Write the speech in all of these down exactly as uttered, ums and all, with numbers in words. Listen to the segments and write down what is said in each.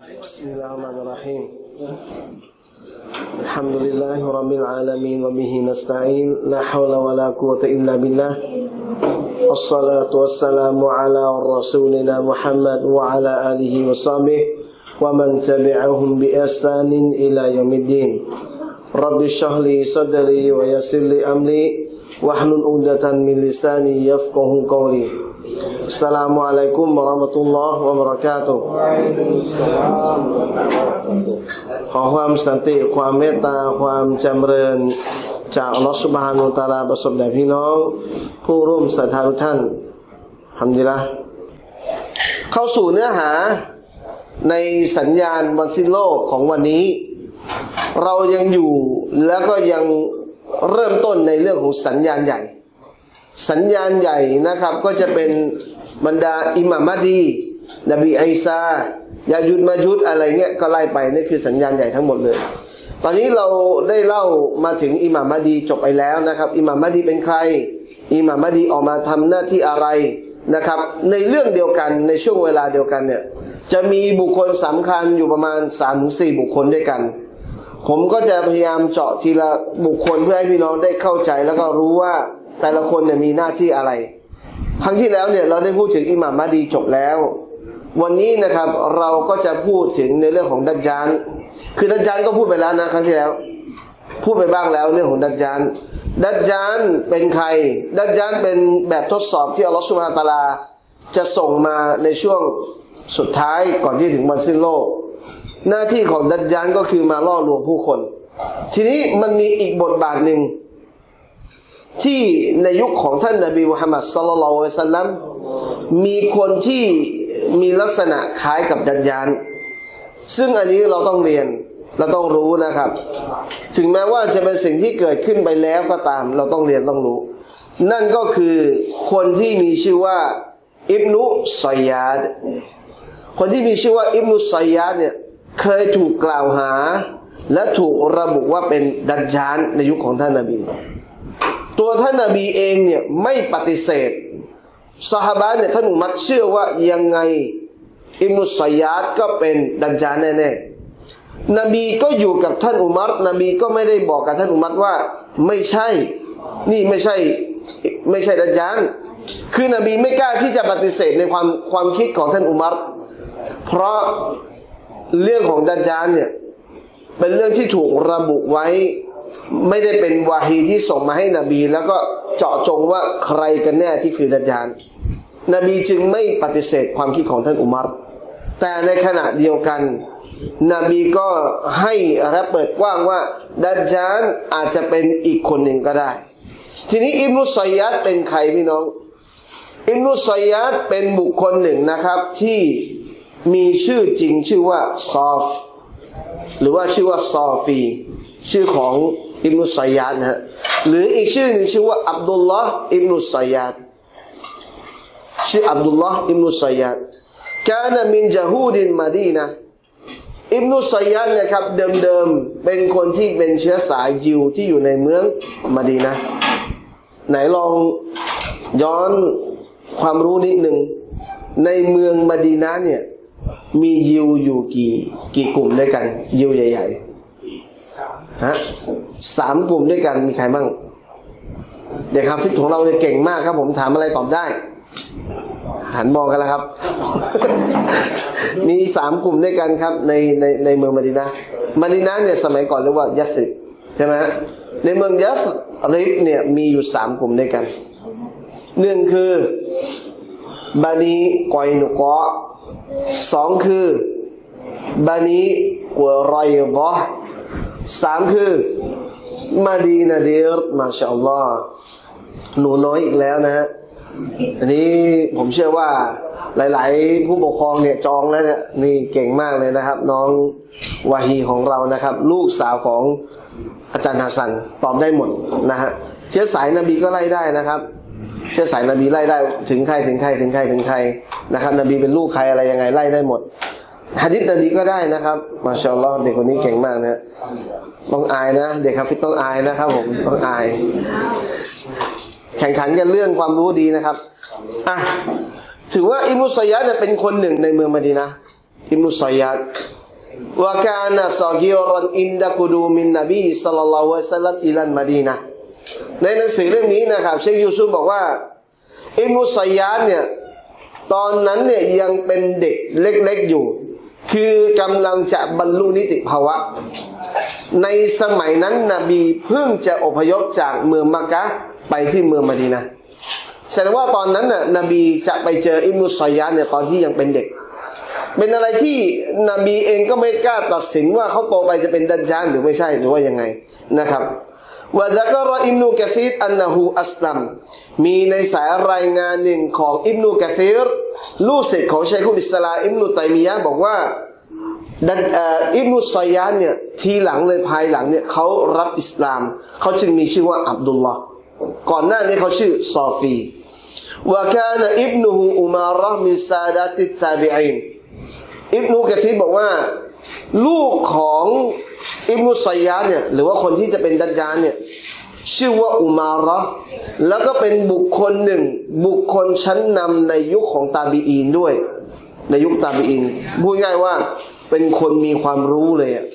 Bismillahirrahmanirrahim. Alhamdulillahi rabbil alamin wa bihi nasta'in. La haula wa la quwwata illa billah. Wassalatu wassalamu ala rasulina Muhammad wa ala alihi wa sahbihi wa man tabi'ahum bi ihsanin ila yaumiddin. Rabbi shrah li sadri wa yassir li amri wahlul 'uqdatam min lisani yafqahu qawli. Assalamualaikum warahmatullahi wabarakatuh ขอความสันติความเมตตาความจำเริญจากอัลเลาะห์ซุบฮานะฮูวะตะอาลาประสบแด่พี่น้องผู้ร่วมศรัทธาทุกท่านฮัมดุลิลละห์เข้าสู่เนื้อหาในสัญญาณวันสิ้นโลกของวันนี้เรายังอยู่แล้วก็ยังเริ่มต้นในเรื่องของสัญญาณใหญ่สัญญาณใหญ่นะครับก็จะเป็นบรรดาอิหม่ามมะดีนบีอีสายายุดมายุดอะไรเงี้ยก็ไล่ไปนี่คือสัญญาณใหญ่ทั้งหมดเลยตอนนี้เราได้เล่ามาถึงอิหม่ามมะดีจบไปแล้วนะครับอิหม่ามมะดีเป็นใครอิหม่ามมะดีออกมาทำหน้าที่อะไรนะครับในเรื่องเดียวกันในช่วงเวลาเดียวกันเนี่ยจะมีบุคคลสำคัญอยู่ประมาณ สามถึงสี่ บุคคลด้วยกันผมก็จะพยายามเจาะทีละบุคคลเพื่อให้พี่น้องได้เข้าใจแล้วก็รู้ว่าแต่ละคนเนี่ยมีหน้าที่อะไรครั้งที่แล้วเนี่ยเราได้พูดถึงอิหม่ามมะดีจบแล้ววันนี้นะครับเราก็จะพูดถึงในเรื่องของดัจญาลคือดัจญาลก็พูดไปแล้วนะครั้งที่แล้วพูดไปบ้างแล้วเรื่องของดัจญาลดัจญาลเป็นใครดัจญาลเป็นแบบทดสอบที่อัลเลาะห์ซุบฮานะฮูวะตะอาลาจะส่งมาในช่วงสุดท้ายก่อนที่ถึงวันสิ้นโลกหน้าที่ของดัจญาลก็คือมาล่อลวงผู้คนทีนี้มันมีอีกบทบาทหนึ่งที่ในยุคของท่านนบีมุฮัมมัดศ็อลลัลลอฮุอะลัยฮิวะซัลลัมมีคนที่มีลักษณะคล้ายกับดัจญาลซึ่งอันนี้เราต้องเรียนเราต้องรู้นะครับถึงแม้ว่าจะเป็นสิ่งที่เกิดขึ้นไปแล้วก็ตามเราต้องเรียนต้องรู้นั่นก็คือคนที่มีชื่อว่าอิบนุซอยยาดคนที่มีชื่อว่าอิบนุซอยยาดเนี่ยเคยถูกกล่าวหาและถูกระบุว่าเป็นดัจญาลในยุคของท่านนบีตัวท่านนบีเองเนี่ยไม่ปฏิเสธซอฮาบะห์เนี่ยท่านอุมัรเชื่อว่ายังไงอิบนุซอยยาดก็เป็นดัจญาลแน่ๆนบีก็อยู่กับท่านอุมัรนบีก็ไม่ได้บอกกับท่านอุมัรว่าไม่ใช่นี่ไม่ใช่ไม่ใช่ดัจญาลคือนบีไม่กล้าที่จะปฏิเสธในความความคิดของท่านอุมัรเพราะเรื่องของดัจญาลเนี่ยเป็นเรื่องที่ถูกระบุไว้ไม่ได้เป็นวาฮีที่ส่งมาให้นบีแล้วก็เจาะจงว่าใครกันแน่ที่คือดัจญาลนบีจึงไม่ปฏิเสธความคิดของท่านอุมัรแต่ในขณะเดียวกันนบีก็ให้และเปิดกว้างว่าดัจญาลอาจจะเป็นอีกคนหนึ่งก็ได้ทีนี้อิบนุซอยยาดเป็นใครพี่น้องอิบนุซอยยาดเป็นบุคคลหนึ่งนะครับที่มีชื่อจริงชื่อว่าซอฟหรือว่าชื่อว่าซอฟีชื่อของอิบนุซอยยาดนะฮะหรืออีกชื่อหนึ่งชื่อว่าอับดุลลอฮ์อิบนุซอยยาดชื่ออับดุลลอฮ์อิบนุซอยยาดกานะมินญะฮูดินมะดีนะห์อิบนุซอยยาดเนี่ยครับเดิมๆเป็นคนที่เป็นเชื้อสายยิวที่อยู่ในเมืองมะดีนะห์ไหนลองย้อนความรู้นิดหนึ่งในเมืองมะดีนะห์เนี่ยมียิวอยู่กี่กี่กลุ่มด้วยกันยิวใหญ่ๆฮะสามกลุ่มด้วยกันมีใครบ้างเด็กฮาฟิซของเราเนี่ยเก่งมากครับผมถามอะไรตอบได้หันมองกันแล้วครับ มีสามกลุ่มด้วยกันครับในในในเมืองมะดีนะห์มะดีนะห์เนี่ยสมัยก่อนเรียกว่ายัสริบใช่ไหมฮะในเมืองยัสริบเนี่ยมีอยู่สามกลุ่มด้วยกันหนึ่งคือบานีกอยนุกะสองคือบานีกุรอยฎะห์สามคือมาดีนาดีรมาชาอัลลอฮ์หนูน้อยอีกแล้วนะฮะอันนี้ผมเชื่อว่าหลายๆผู้ปกครองเนี่ยจองแล้วเนี่ยนี่เก่งมากเลยนะครับน้องวาฮีของเรานะครับลูกสาวของอาจารย์ฮัสซันตอบได้หมดนะฮะเชื้อสายนบีก็ไล่ได้นะครับเชื้อสายนบีไล่ได้ถึงใครถึงใครถึงใครถึงใครนะครับนบีเป็นลูกใครอะไรยังไงไล่ได้หมดหะดีษนบีก็ได้นะครับมาชาอัลลอฮ์เด็กคนนี้เก่งมากนะต้องอายนะเด็กฮาฟิซต้องอายนะครับผมต้องอายแข่งขันกันเรื่องความรู้ดีนะครับอ่ะถือว่าอิบนุซอยยาดเป็นคนหนึ่งในเมืองมะดีนะห์อิบนุซอยยาดวะกานะซอกิรันอินดะกุดูมินนบีศ็อลลัลลอฮุอะลัยฮิวะซัลลัมอิลัลมะดีนะห์ในหนังสือเรื่องนี้นะครับเชคยูซุฟบอกว่าอิบนุซัยยาดเนี่ยตอนนั้นเนี่ยยังเป็นเด็กเล็กๆอยู่คือกำลังจะบรรลุนิติภาวะในสมัยนั้นนบีเพิ่งจะอพยพจากเมืองมักกะฮ์ไปที่เมืองมะดีนะห์แสดงว่าตอนนั้นน่ะนบีจะไปเจออิบนุซัยยาดเนี่ยตอนที่ยังเป็นเด็กเป็นอะไรที่นบีเองก็ไม่กล้าตัดสินว่าเขาโตไปจะเป็นดัจญาลหรือไม่ใช่หรือว่ายังไงนะครับวะซะกะรออิบนุกะซีรอันนะฮูอัสลัมมีในสายรายงานหนึ่งของอิบนุกะซีรลูกศิษย์ของชัยคุลอิสลามอิบนุตัยมียะห์บอกว่าอิบนุซัยยาดเนี่ยทีหลังเลยภายหลังเนี่ยเขารับอิสลามเขาจึงมีชื่อว่าอับดุลลอฮ์ก่อนหน้านี้เขาชื่อซอฟีวะกานะอิบนุฮูอุมาเราะห์มินซาดาติตตาบิอีนอิบนุกะซีรบอกว่าลูกของอิบนุซัยยาดเนี่ยหรือว่าคนที่จะเป็นดัจญาลเนี่ยชื่อว่าอุมาเราะห์แล้วก็เป็นบุคคลหนึ่งบุคคลชั้นนำในยุคของตาบีอีนด้วยในยุคตาบีอีนพูดง่ายว่าเป็นคนมีความรู้เลยอะ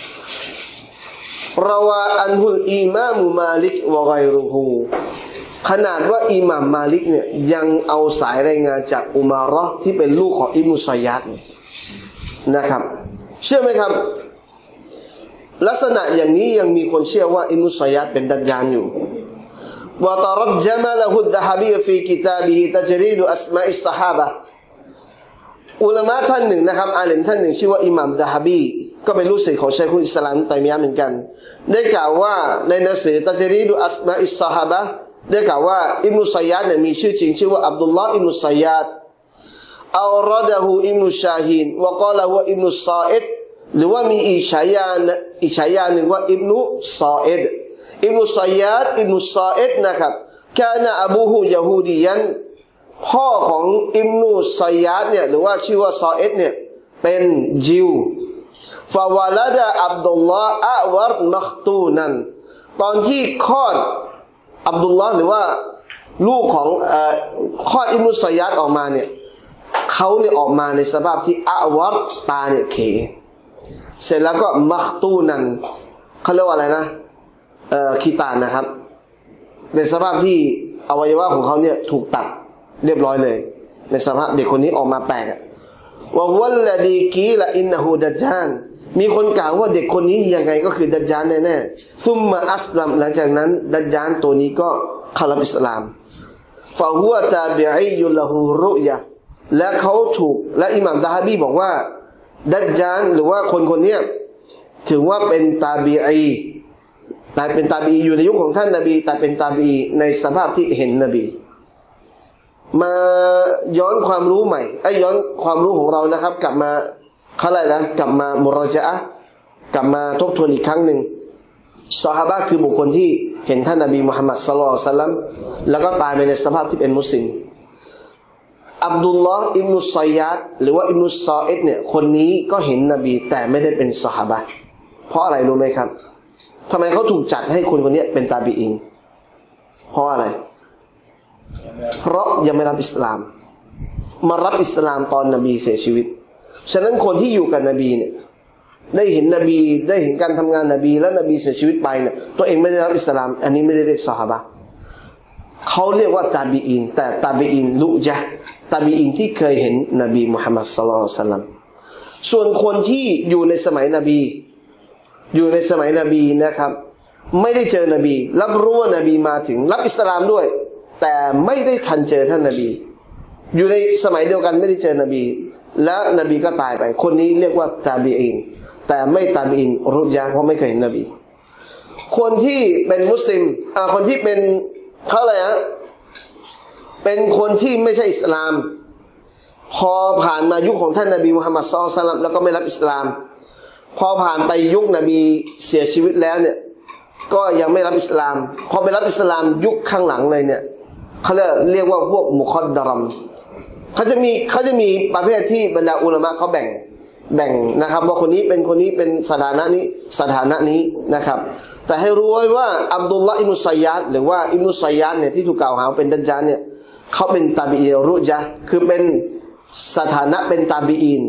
ราวาอันฮุลอิมามมาลิกวะฆอยรุฮูขนาดว่าอิหม่ามมาลิกเนี่ยยังเอาสายรายงานจากอุมาเราะห์ที่เป็นลูกของอิบนุซัยยาดนะครับเชื่อไหมครับลักษณะอย่างนี้ยังมีคนเชื่อว่าอิบนุซัยยาดเป็นดัจญาลอยู่วะตะรัจญะมะละฮุดะฮะบีฟีกิตาบิฮิตัจรีดอัสมาอิศศอฮาบะห์อุลามะท่านหนึ่งนะครับอาลิมท่านหนึ่งชื่อว่าอิหม่ามดะฮะบีก็เป็นลูกศิษย์ของชัยคุลอิสลามตัยมียะห์เหมือนกันได้กล่าวว่าในหนังสือตัจรีดอัสมาอิศศอฮาบะห์ได้กล่าวว่าอิบนุซัยยาดเนี่ยมีชื่อจริงชื่อว่าอับดุลลอฮ์อิบนุซัยยาดเอารอดะฮูอิบนุชาฮีนวะกอละฮุอิบนุซออิดหรือว่ามีอีกฉายาอีกฉายาหนึ่งว่าอิบนุซออิดอิบนุซัยยาดอิบนุซออิดนะครับกานะอบูฮูยะฮูดียันพ่อของอิบนุซัยยาดเนี่ยหรือว่าชื่อว่าซออิดเนี่ยเป็นยิวฟาวาลาดะอับดุลลอฮ์อะวัรมัคตูนันตอนที่คลอดอับดุลลอฮ์หรือว่าลูกของเอ่อคลอดอิบนุซัยยาดออกมาเนี่ยเขาเนี่ยออกมาในสภาพที่อะวัรตาเนี่ยเขเสร็จแล้วก็มัคตูนันเขาเรียกว่าอะไรนะเอ่อคีตานนะครับในสภาพที่อวัยวะของเขาเนี่ยถูกตัดเรียบร้อยเลยในสภาพเด็กคนนี้ออกมาแปลกวะฮุวัลลดีกีละอินนะฮูดัจญาลมีคนกล่าวว่าเด็กคนนี้ยังไงก็คือดัจญาลแน่ๆซุมมาอัสลัมหลังจากนั้นดัจญาลตัวนี้ก็เข้ารับอิสลามฟะฮุวะตาบิอียุละฮูรุยะและเขาถูกและอิหม่ามซะฮาบีบอกว่าดัจญาลหรือว่าคนคนนี้ถือว่าเป็นตาบีอีแต่เป็นตาบีอยู่ในยุคของท่านนบีแต่เป็นตาบีในสภาพที่เห็นนบีมาย้อนความรู้ใหม่ไอ้ย้อนความรู้ของเรานะครับกลับมาเขาอะไรนะกลับมามุรจะอะห์กลับมาทบทวนอีกครั้งหนึ่งซอฮาบะห์คือบุคคลที่เห็นท่านนบีมุฮัมมัดศ็อลลัลลอฮุอะลัยฮิวะซัลลัมแล้วก็ตายไปในสภาพที่เป็นมุสลิมอับดุลลอฮ์อิบนุซัยยาดหรือว่าอิบนุซออิดเนี่ยคนนี้ก็เห็นนบีแต่ไม่ได้เป็นซอฮาบะห์เพราะอะไรรู้ไหมครับทำไมเขาถูกจัดให้คนคนนี้เป็นตาบีอีนเพราะอะไรเพราะยังไม่รับอิสลามมารับอิสลามตอนนบีเสียชีวิตฉะนั้นคนที่อยู่กับนบีเนี่ยได้เห็นนบีได้เห็นการทำงานนบีแล้วนบีเสียชีวิตไปเนี่ยตัวเองไม่ได้รับอิสลามอันนี้ไม่ได้เรียกซอฮาบะห์เขาเรียกว่าตาบีอีนแต่ตาบีอีนลุยะตาบีอีนที่เคยเห็นนบีมุฮัมมัดศ็อลลัลลอฮุอะลัยฮิวะซัลลัมส่วนคนที่อยู่ในสมัยนบีอยู่ในสมัยนบีนะครับไม่ได้เจอนบีรับรู้ว่านบีมาถึงรับอิสลามด้วยแต่ไม่ได้ทันเจอท่านนบีอยู่ในสมัยเดียวกันไม่ได้เจอนบีแล้วนบีก็ตายไปคนนี้เรียกว่าตาบีอีนแต่ไม่ตาบีอีนรุยะเพราะไม่เคยเห็นนบีคนที่เป็นมุสลิมอ่าคนที่เป็นเขาอะไรฮะเป็นคนที่ไม่ใช่อิสลามพอผ่านมายุคของท่านนบีมุฮัมมัดศ็อลลัลลอฮุอะลัยฮิวะซัลลัมแล้วก็ไม่รับอิสลามพอผ่านไปยุคนบีเสียชีวิตแล้วเนี่ยก็ยังไม่รับอิสลามพอไปรับอิสลามยุคข้างหลังเลยเนี่ยเขาเรียกเรียกว่าพวกมุคอดดารัมเขาจะมีเขาจะมีประเภทที่บรรดาอุลามะเขาแบ่งแบ่งนะครับว่าคนนี้เป็นคนนี้เป็นสถานะนี้สถานะนี้นะครับแต่ให้รู้ไว้ว่าอับดุลลอฮ์อิบนุซัยยาดหรือว่าอิบนุซัยยาดเนี่ยที่ถูกกล่าวหาเป็นดัจญาลเนี่ยเขาเป็นตาบีอีนรุยะคือเป็นสถานะเป็นตาบีอีน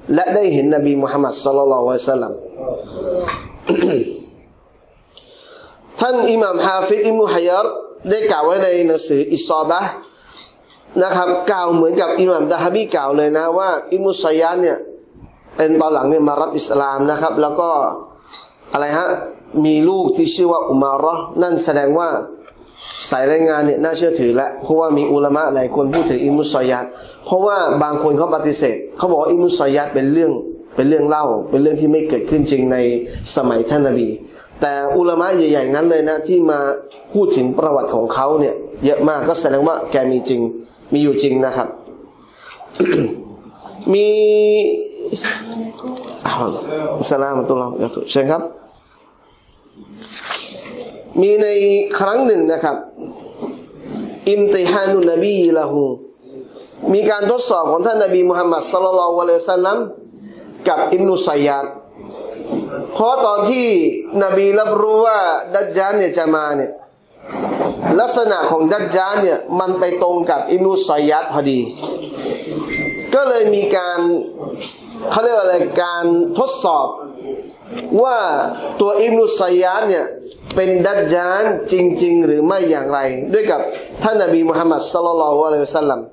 และได้เห็นนบีมุฮัมมัดศ็อลลัลลอฮุอะลัยฮิวะซัลลัมท่านอิหม่ามฮาฟิซอิบนุฮะญัรได้กล่าวไว้ในหนังสืออิศอบะห์นะครับกล่าวเหมือนกับอิหม่ามดะฮะบีกล่าวเลยนะว่าอิบนุซัยยัดเนี่ยเป็นตอนหลังเนี่ยมารับอิสลามนะครับแล้วก็อะไรฮะมีลูกที่ชื่อว่าอุมาเราะห์นั่นแสดงว่าสายรายงานเนี่ยน่าเชื่อถือแล้วเพราะว่ามีอุลามะหลายคนพูดถึงอิบนุซัยยัดเพราะว่าบางคนเขาปฏิเสธเขาบอกว่าอิบนุซัยยัดเป็นเรื่องเป็นเรื่องเล่าเป็นเรื่องที่ไม่เกิดขึ้นจริงในสมัยท่านนบีแต่อุลามะใหญ่ๆนั้นเลยนะที่มาพูดถึงประวัติของเขาเนี่ยเยอะมากก็แสดงว่าแกมีจริงมีอยู่จริงนะครับ มีอัสสลามุอะลัยกุมวะเราะห์มะตุลลอฮ์เชิญครับมีในครั้งหนึ่งนะครับอิมติฮานุนบีละฮูมีการทดสอบของท่านนบีมุฮัมมัดศ็อลลัลลอฮุอะลัยฮิวะซัลลัมกับอิบนุซัยยัดเพราะตอนที่นบีรับรู้ว่าดัจญาลเนี่ยจะมาเนี่ยลักษณะของดัจญาลเนี่ยมันไปตรงกับอิบนุซัยยัดพอดีก็เลยมีการเขาเรียกว่าอะไรการทดสอบว่าตัวอิบนุซัยยัดเนี่ยเป็นดัจญาลจริงๆหรือไม่อย่างไรด้วยกับท่านนบีมุฮัมมัดศ็อลลัลลอฮุอะลัยฮิวะซัลลัม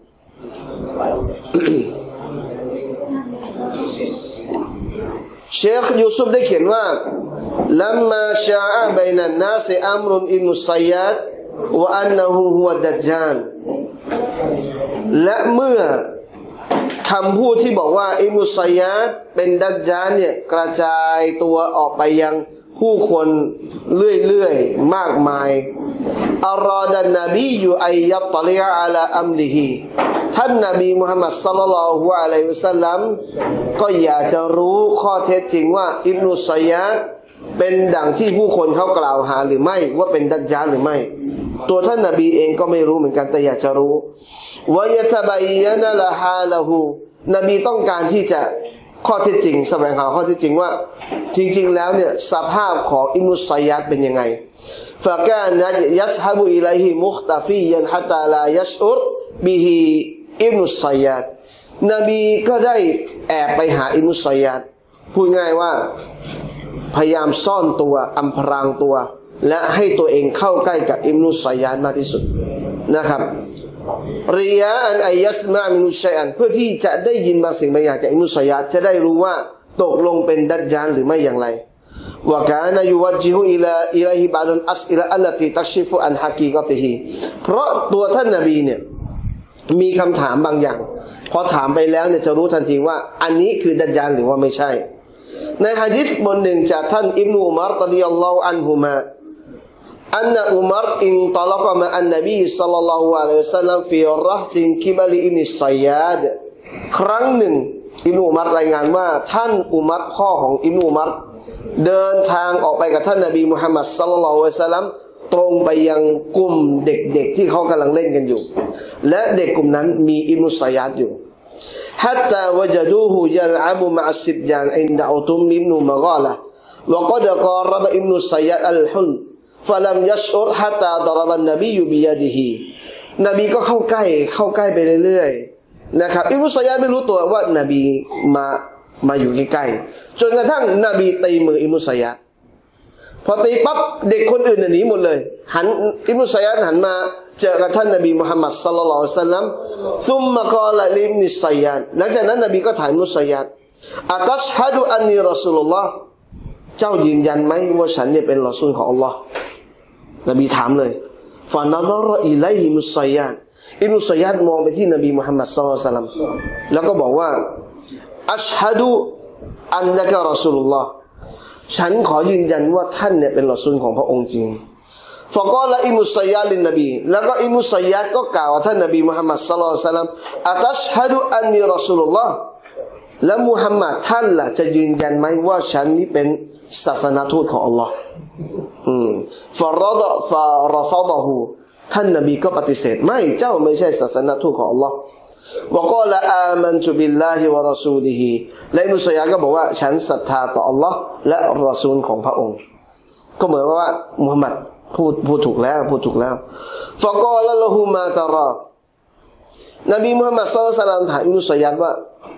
เชคยูซุฟได้เขียนว่าลัมมาชาอะบัยนันนาสอัมรุนอิบนุซัยยัดวะอันนะฮูฮุวะดัจญาลและเมื่อคำพูดที่บอกว่าอิบนุซัยยัดเป็นดัจญาลเนี่ยกระจายตัวออกไปยังผู้คนเรื่อยๆมากมายอัรอดันนบีอยู่อัยยัตลิอะลาอัมลิฮิท่านนบีมุฮัมมัดศ็อลลัลลอฮุอะลัยฮิวะซัลลัมก็อยากจะรู้ข้อเท็จจริงว่าอิบนุซัยยัดเป็นดังที่ผู้คนเขากล่าวหาหรือไม่ว่าเป็นดัจญาลหรือไม่ตัวท่านนบีเองก็ไม่รู้เหมือนกันแต่อยากจะรู้วะยะตะบัยยะนะละฮาละฮูนบีต้องการที่จะข้อเท็จจริงแสวงหาข้อเท็จจริงว่าจริงๆแล้วเนี่ยสภาพของอิบนุซัยยัดเป็นยังไงฟะกานะยัซฮะบุอิลัยฮิมุคตะฟียันฮะตาลายัชอุรบิฮิอิบนุซัยยัดนบีก็ได้แอบไปหาอิบนุซัยยัดพูดง่ายว่าพยายามซ่อนตัวอำพรางตัวและให้ตัวเองเข้าใกล้กับอิบนุซัยยัดมากที่สุดนะครับริยาอันอายัสมามินุชัยอันเพื่อที่จะได้ยินบางสิ่งบางอย่างจากอิบนุซัยยัดจะได้รู้ว่าตกลงเป็นดัจญาลหรือไม่อย่างไรวะกานะยุวัจญิฮุอิลาอิลัยฮิบะดุลอัสอิละอัลลตีตักชิฟุอันฮะกีกะติฮิเพราะตัวท่านนบีเนี่ยมีคำถามบางอย่างพอถามไปแล้วเนี่ยจะรู้ทันทีว่าอันนี้คือดัจญาลหรือว่าไม่ใช่ในหะดีษบทหนึ่งจากท่านอิบนุอุมัรรอฎิยัลลอฮุอันฮุมาอันนะอุมัรอินตะลักมะอันนบีศ็อลลัลลอฮุอะลัยฮิวะซัลลัมฟีเราะห์ตินกิบลิอิบนุซัยยัดครั้งหนึ่งอิบนุอุมัรรายงานว่าท่านอุมัรพ่อของอิบนุอุมัรเดินทางออกไปกับท่านนบีมุฮัมมัดศ็อลลัลลอฮุอะลัยฮิวะซัลลัมตรงไปยังกลุ่มเด็กๆที่เขากำลังเล่นกันอยู่และเด็กกลุ่มนั้นมีอิบนุซัยยัดอยู่ฮัตตาวะญะดูฮูยัลอะบุมะอัสซิบยานอินดะอุตุมอิบนุมะฆาละวะกอดกอรบะอิบนุซัยยัดอัลฮุลฟะลัมยัชอุรฮัตตาดะรบันนบียุบิยะดิฮินบีก็เข้าใกล้เข้าใกล้ไปเรื่อยๆนะครับอิบนุซัยยัดไม่รู้ตัวว่านบีมามาอยู่ใกล้ๆจนกระทั่งนบีตีมืออิบนุซัยยัดพอตีปั๊บเด็กคนอื่นหนีหมดเลยหันอิบนุซัยยัดหันมาเจอกับท่านนบีมุฮัมมัดศ็อลลัลลอฮุอะลัยฮิวะซัลลัมซุมมะกอละลิอิบนุซัยยัดหลังจากนั้นนบีก็ถามอิบนุซัยยัดอะตัชฮะดุอันนีรอซูลุลลอฮ์เจ้ายืนยันไหมว่าฉันเนี่ยเป็นรอซูลของอัลลอฮ์นบีถามเลยฟานะซะรออิลัยฮิมุซัยยัดอิบนุซัยยัดมองไปที่นบีมุฮัมมัดศ็อลลัลลอฮุอะลัยฮิวะซัลลัมแล้วก็บอกว่าอัชฮะดุอันนะกะรอซูลุลลอฮ์ฉันขอยืนยันว่าท่านเนี่ยเป็นรอซูลของพระองค์จริงฟะกอละอิบนุซัยยัดลินนบีแล้วก็อิบนุซัยยัดก็กล่าวว่าท่านนบีมุฮัมมัดศ็อลลัลลอฮุอะลัยฮิวะซัลลัมอะตัชฮะดุอันนีรอซูลุลลอฮ์และมุฮัมมัดท่านล่ะจะยืนยันไหมว่าฉันนี้เป็นศาสนทูตของอัลลอฮ์อืมฟารอดะฟารฟะดะฮูท่านนบีก็ปฏิเสธไม่เจ้าไม่ใช่ศาสนทูตของอัลลอฮ์วะกอละอามันตุบิลลาฮิวะรอซูลิฮิและอิบนุซัยยัดก็บอกว่าฉันศรัทธาต่ออัลลอฮ์และรอซูลของพระองค์ก็เหมือนว่ามุฮัมมัดพูดพูดถูกแล้วพูดถูกแล้วฟะกอละละฮูมาตะรานบีมุฮัมมัดศ็อลลัลลอฮุอะลัยฮิวะซัลลัมถามอิบนุซัยยัดว่า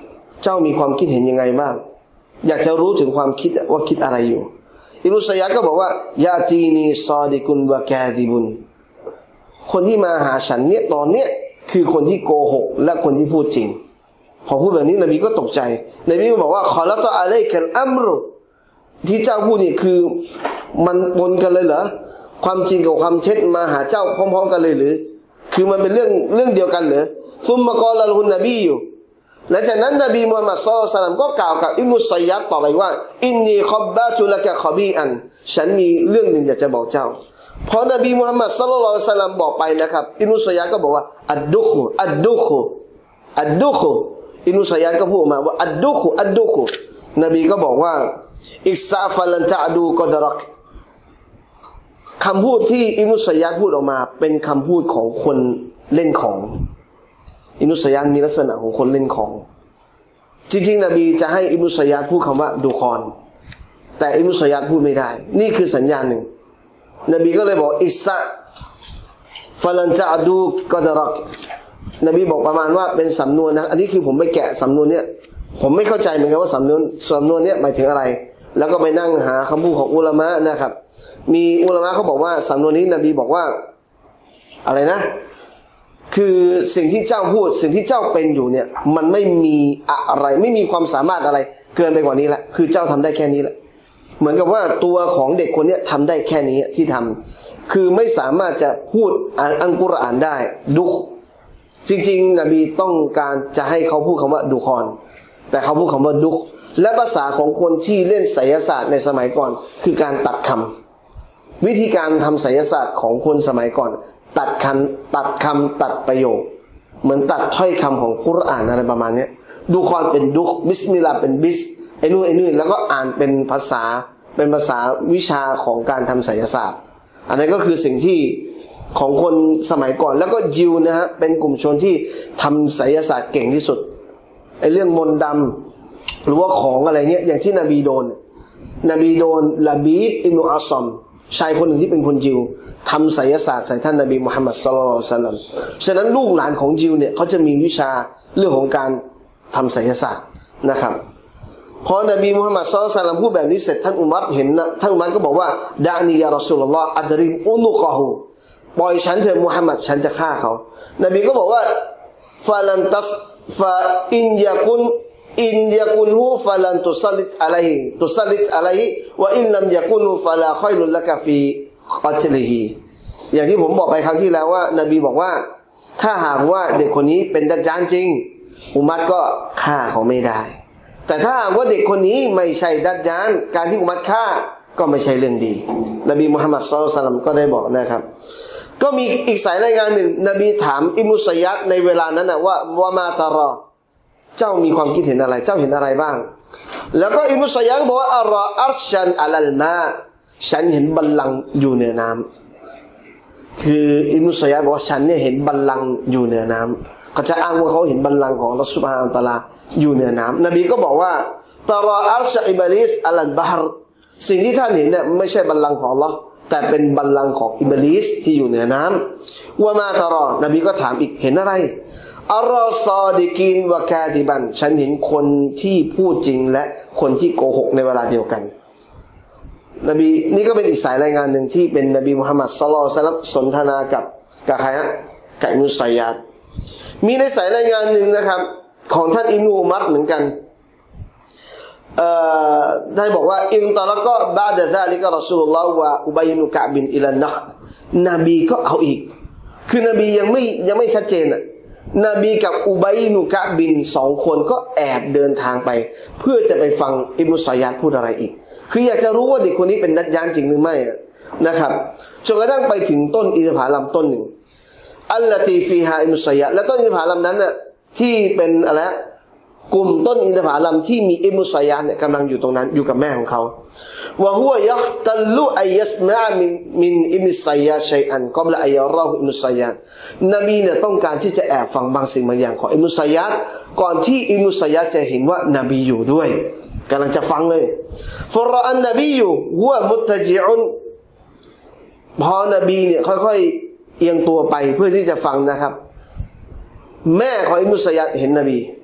เจ้ามีความคิดเห็นยังไงบ้างอยากจะรู้ถึงความคิดว่าคิดอะไรอยู่อิบนุซัยยัดก็บอกว่ายาตีนีซอดิกุนวะกาดิบุนคนที่มาหาฉันเนี่ยตอนเนี้ยคือคนที่โกหกและคนที่พูดจริงพอพูดแบบนี้นบีก็ตกใจนบีก็บอกว่าขอละตออะลัยกัลอัมรุที่เจ้าพูดนี่คือมันปนกันเลยเหรอความจริงกับความเท็จมาหาเจ้าพร้อมๆกันเลยหรือคือมันเป็นเรื่องเรื่องเดียวกันเหรอซุมมะกอละลุนนบีอยู่และจากนั้นนบีมุฮัมมัดศ็อลลัลลอฮุอะลัยฮิวะซัลลัมก็กล่าวกับอิบนุซัยยัดต่อไปว่าอินนีค็อบบะตุละกะคอบีอันฉันมีเรื่องหนึ่งอยากจะบอกเจ้าพอนบีมุฮัมมัดศ็อลลัลลอฮุอะลัยฮิวะซัลลัมบอกไปนะครับอิบนุซัยยัดก็บอกว่าอัดดุคุอัดดุคุอัดดุคุอิบนุซัยยัดก็พูดมาว่าอัดดุคุอัดดุคุนบีก็บอกว่าอิสซาฟัลันตะอดูกอดรักคำพูดที่อิบนุซัยยัดพูดออกมาเป็นคำพูดของคนเล่นของอิบนุซัยยัดมีลักษณะของคนเล่นของจริงๆนบีจะให้อิบนุซัยยัดพูดคำว่าดูคอนแต่อิบนุซัยยัดพูดไม่ได้นี่คือสัญญาณหนึ่งนบีก็เลยบอกอิสซาฟัลันตะอดูกอดรักนบีบอกประมาณว่าเป็นสำนวนนะอันนี้คือผมไปแกะสำนวนเนี้ยผมไม่เข้าใจเหมือนกันว่าสำนวนสำนวนเนี้ยหมายถึงอะไรแล้วก็ไปนั่งหาคำพูดของอุลามะนะครับมีอุลามะเขาบอกว่าสำนวนนี้นบีบอกว่าอะไรนะคือสิ่งที่เจ้าพูดสิ่งที่เจ้าเป็นอยู่เนี่ยมันไม่มีอะไรไม่มีความสามารถอะไรเกินไปกว่านี้ละคือเจ้าทำได้แค่นี้แหละเหมือนกับว่าตัวของเด็กคนนี้ทำได้แค่นี้ที่ทำคือไม่สามารถจะพูดอ่านอัลกุรอานได้ดุจริงๆนบีต้องการจะให้เขาพูดคำว่าดุคอนแต่เขาพูดคำว่าดุและภาษาของคนที่เล่นไสยศาสตร์ในสมัยก่อนคือการตัดคำวิธีการทำไสยศาสตร์ของคนสมัยก่อนตัดคำตัดคำตัดประโยคเหมือนตัดถ้อยคำของกุรอานอะไรประมาณนี้ดูคอนเป็นดุบิสมิลลาห์เป็นบิสไอ้นู่นไอ้นี่แล้วก็อ่านเป็นภาษาเป็นภาษาวิชาของการทำไสยศาสตร์อันนี้ก็คือสิ่งที่ของคนสมัยก่อนแล้วก็ยิวนะฮะเป็นกลุ่มชนที่ทำไสยศาสตร์เก่งที่สุดไอ้เรื่องมนต์ดำหรือว่าของอะไรเนี้ยอย่างที่นบีโดนนบีโดนลาบีดอิบนุอัศซัมชายคนหนึ่งที่เป็นคนยิวทำไสยศาสตร์ใส่ท่านนบีมุฮัมมัดศ็อลลัลลอฮุอะลัยฮิวะซัลลัมฉะนั้นลูกหลานของยิวเนี่ยเขาจะมีวิชาเรื่องของการทำไสยศาสตร์นะครับพอนบีมุฮัมมัดศ็อลลัลลอฮุอะลัยฮิวะซัลลัมพูดแบบนี้เสร็จท่านอุมัรเห็นนะท่านอุมัรก็บอกว่าดานียารอซูลุลลอฮ์อัดริบอุนุกะฮูปล่อยฉันเถอะมุฮัมมัดฉันจะฆ่าเขานบีก็บอกว่าฟาลันตัสฟาอินยากุนอินยากุนฮูฟาลันตุซัลลิตอะลัยฮิตุซัลลิตอะลัยฮิวะอินลัมยากุนฮูฟาลาค็อยรุลละกะฟีกัตลิฮิอย่างที่ผมบอกไปครั้งที่แล้วว่านบีบอกว่าถ้าหากว่าเด็กคนนี้เป็นดัจญาลจริงอุมัรก็ฆ่าเขาไม่ได้แต่ถ้าหากว่าเด็กคนนี้ไม่ใช่ดัจญาลการที่อุมัรฆ่าก็ไม่ใช่เรื่องดีนบีมุฮัมมัดศ็อลลัลลอฮุอะลัยฮิวะซัลลัมก็ได้บอกนะครับก็มีอีกสายรายงานหนึ่งนบีถามอิบนุซัยยัดในเวลานั้นนะว่าวะมาตารอเจ้ามีความคิดเห็นอะไรเจ้าเห็นอะไรบ้างแล้วก็อิบนุซัยยัดบอกว่าอัรออัรชันอะลัลมาฉันเห็นบัลลังก์อยู่เหนือน้ำคืออิบนุซัยยัดบอกว่าฉันเนี่ยเห็นบัลลังก์อยู่เหนือน้ำเขาจะอ้างว่าเขาเห็นบัลลังก์ของอัลเลาะห์ซุบฮานะฮูวะตะอาลาอยู่เหนือน้ำนบีก็บอกว่าตารออัรชอิบลิสอะลัลบะฮรสิ่งที่ท่านเห็นเนี่ยไม่ใช่บัลลังก์ของอัลเลาะห์แต่เป็นบัลลังก์ของอิบลิสที่อยู่เหนือน้ำวะมาตารอนบีก็ถามอีกเห็นอะไรอัรอซอดิกีนวะกาดิบันฉันเห็นคนที่พูดจริงและคนที่โกหกในเวลาเดียวกันนบีนี่ก็เป็นอีกสายรายงานหนึ่งที่เป็นนบีมุฮัมมัดศ็อลลัลลอฮุอะลัยฮิวะซัลลัมสนทนากับกับใครฮะกับอิบนุซัยยัดมีในสายรายงานหนึ่งนะครับของท่านอิบนุอุมัรเหมือนกันเอ่อได้บอกว่าอินตะละกะบะดะซาลิกะรอซูลุลลอฮ์วะอุบัยอิบนุกะบินอิลันนัคนบีก็เอาอีกคือนบียังไม่ยังไม่ชัดเจนอ่ะนบีกับอุบัยอิบนุกะบินสองคนก็แอบเดินทางไปเพื่อจะไปฟังอิบนุซัยยัดพูดอะไรอีกคืออยากจะรู้ว่าเด็กคนนี้เป็นดัจญาลจริงหรือไม่นะครับจนกระทั่งไปถึงต้นอินทผลัมต้นหนึ่งอัลลตีฟีฮาอิบนุซัยยัดและต้นอินทผลัมนั้นน่ะที่เป็นอะไรกลุ่มต้นอินทผลัมที่มีอิบนุซัยยัดเนี่ยกำลังอยู่ตรงนั้นอยู่กับแม่ของเขาวะฮุวะยัคตัลลุอัยยัสมะมินมินอิบนุซัยยัดชัยอันกอบละอัยยะรอฮุอิบนุซัยยัดนบีเนี่ยต้องการที่จะแอบฟังบางสิ่งบางอย่างของอิบนุซัยยัดก่อนที่อิบนุซัยยัดจะเห็นว่านบีอยู่ด้วยกำลังจะฟังเลยฟะรออันนบีอยู่ฮุวะมุตตะญิอุนพอนบีเนี่ยค่อยๆเอียงตัวไปเพื่อที่จะฟังนะครับแม่ของอิบนุซัยยัดเห็นนบี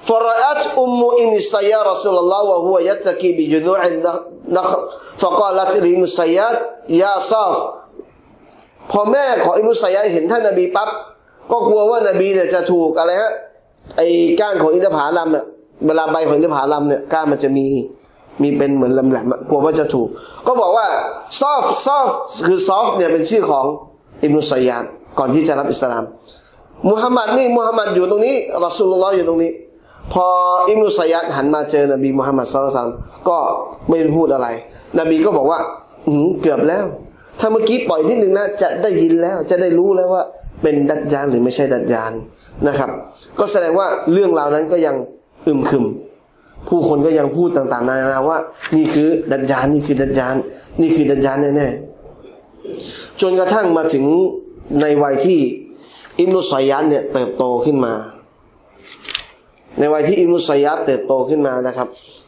فرأت أم ابن الصياد رسول الله وهو يتكي بجذوع النخل فقالت لابن الصياد يا صافพอแม่ของอิบนุสัยยาดเห็นท่านนบีปั๊บก็กลัวว่านบีเนี่ยจะถูกอะไรฮะไอ้ก้านของอินทผลัมเนี่ยเวลาใบของอินทผลัมเนี่ยก้านมันจะมีมีเป็นเหมือนแหลมๆกลัวว่าจะถูกก็บอกว่าซอฟซอฟคือซอฟเนี่ยเป็นชื่อของอิบนุสัยยาดก่อนที่จะรับอิสลามมุฮัมมัดนี่มุฮัมมัดอยู่ตรงนี้รอซูลุลลอฮ์อยู่ตรงนี้พออิบนุสัยยาดหันมาเจอนบีมุฮัมมัดศ็อลลัลลอฮุอะลัยฮิวะซัลลัมก็ไม่พูดอะไรนบีก็บอกว่าหืมเกือบแล้วถ้าเมื่อกี้ปล่อยนิดนึงนะจะได้ยินแล้วจะได้รู้แล้วว่าเป็นดัจญาลหรือไม่ใช่ดัจญาลนะครับก็แสดงว่าเรื่องราวนั้นก็ยังอึมครึมผู้คนก็ยังพูดต่างๆนานาว่านี่คือดัจญาลนี่คือดัจญาลนี่คือดัจญาลแน่ๆจนกระทั่งมาถึงในวัยที่อิบนุสัยยาดเนี่ยเติบโตขึ้นมาในวัยที่อิบนุสัยยาดเติบโตขึ้นมานะครับ